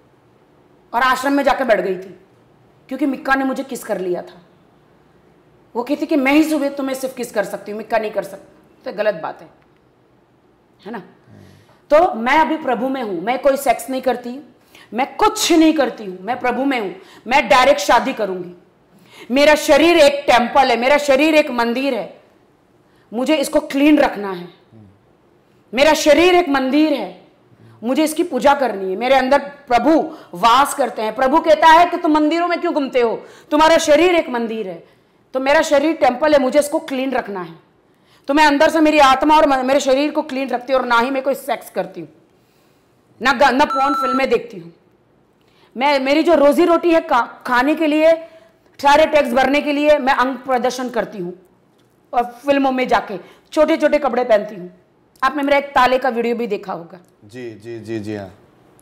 और आश्रम में जाकर बैठ गई थी क्योंकि मिक्का ने मुझे किस कर लिया था। वो कहती कि मैं ही सुबह तुम्हें सिर्फ किस कर सकती हूँ, मिक्का नहीं कर सकती। तो गलत बात है, है ना। तो मैं अभी प्रभु में हूं, मैं कोई सेक्स नहीं करती, मैं कुछ नहीं करती हूं, मैं प्रभु में हूं। मैं डायरेक्ट शादी करूंगी। मेरा शरीर एक टेम्पल है, मेरा शरीर एक मंदिर है, मुझे इसको क्लीन रखना है। मेरा शरीर एक मंदिर है, मुझे इसकी पूजा करनी है। मेरे अंदर प्रभु वास करते हैं। प्रभु कहता है कि तुम मंदिरों में क्यों घूमते हो, तुम्हारा शरीर एक मंदिर है। तो मेरा शरीर टेम्पल है, मुझे इसको क्लीन रखना है। तो मैं अंदर से मेरी आत्मा और मेरे शरीर को क्लीन रखती हूँ, और ना ही मैं कोई सेक्स करती हूँ, ना ना पॉर्न फिल्में देखती हूँ। मैं, मेरी जो रोजी रोटी है का, खाने के लिए, सारे टैक्स भरने के लिए मैं अंग प्रदर्शन करती हूँ, और फिल्मों में जाके छोटे छोटे कपड़े पहनती हूँ। आपने मेरा एक ताले का वीडियो भी देखा होगा। जी जी जी जी हाँ।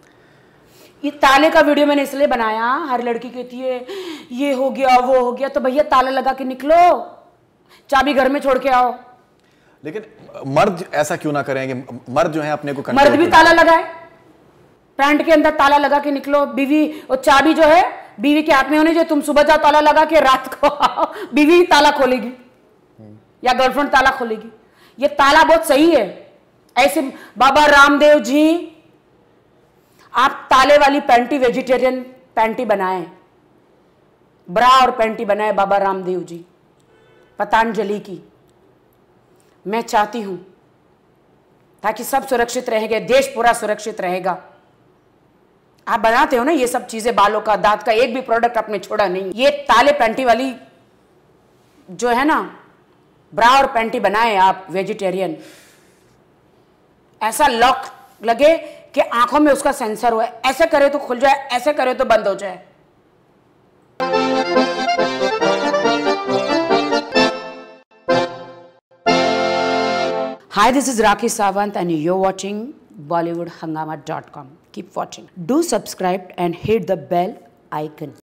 ये ताले का वीडियो मैंने इसलिए बनाया, हर लड़की कहती है ये हो गया वो हो गया, तो भैया ताला लगा के निकलो, चाबी घर में छोड़ के आओ। लेकिन मर्द ऐसा क्यों ना करें कि मर्द जो है अपने को, मर्द भी ताला लगाए, पैंट के अंदर ताला लगा के निकलो। बीवी, और चाबी जो है बीवी के हाथ में होनी चाहिए। तुम सुबह जाओ ताला लगा के, रात को आओ, बीवी ताला खोलेगी या गर्लफ्रेंड ताला खोलेगी। ये ताला बहुत सही है। ऐसे बाबा रामदेव जी, आप ताले वाली पैंटी, वेजिटेरियन पैंटी बनाए, ब्रा और पैंटी बनाए बाबा रामदेव जी पतंजलि की। मैं चाहती हूं ताकि सब सुरक्षित रहेंगे, देश पूरा सुरक्षित रहेगा। आप बनाते हो ना ये सब चीजें, बालों का, दांत का, एक भी प्रोडक्ट आपने छोड़ा नहीं। ये ताले पैंटी वाली जो है ना, ब्रा और पैंटी बनाए आप वेजिटेरियन, ऐसा लॉक लगे कि आंखों में उसका सेंसर हो, ऐसे करे तो खुल जाए, ऐसे करे तो बंद हो जाए। Hi, this is Rakhi Sawant and you're watching Bollywood Hungama dot com. Keep watching. Do subscribe and hit the bell icon.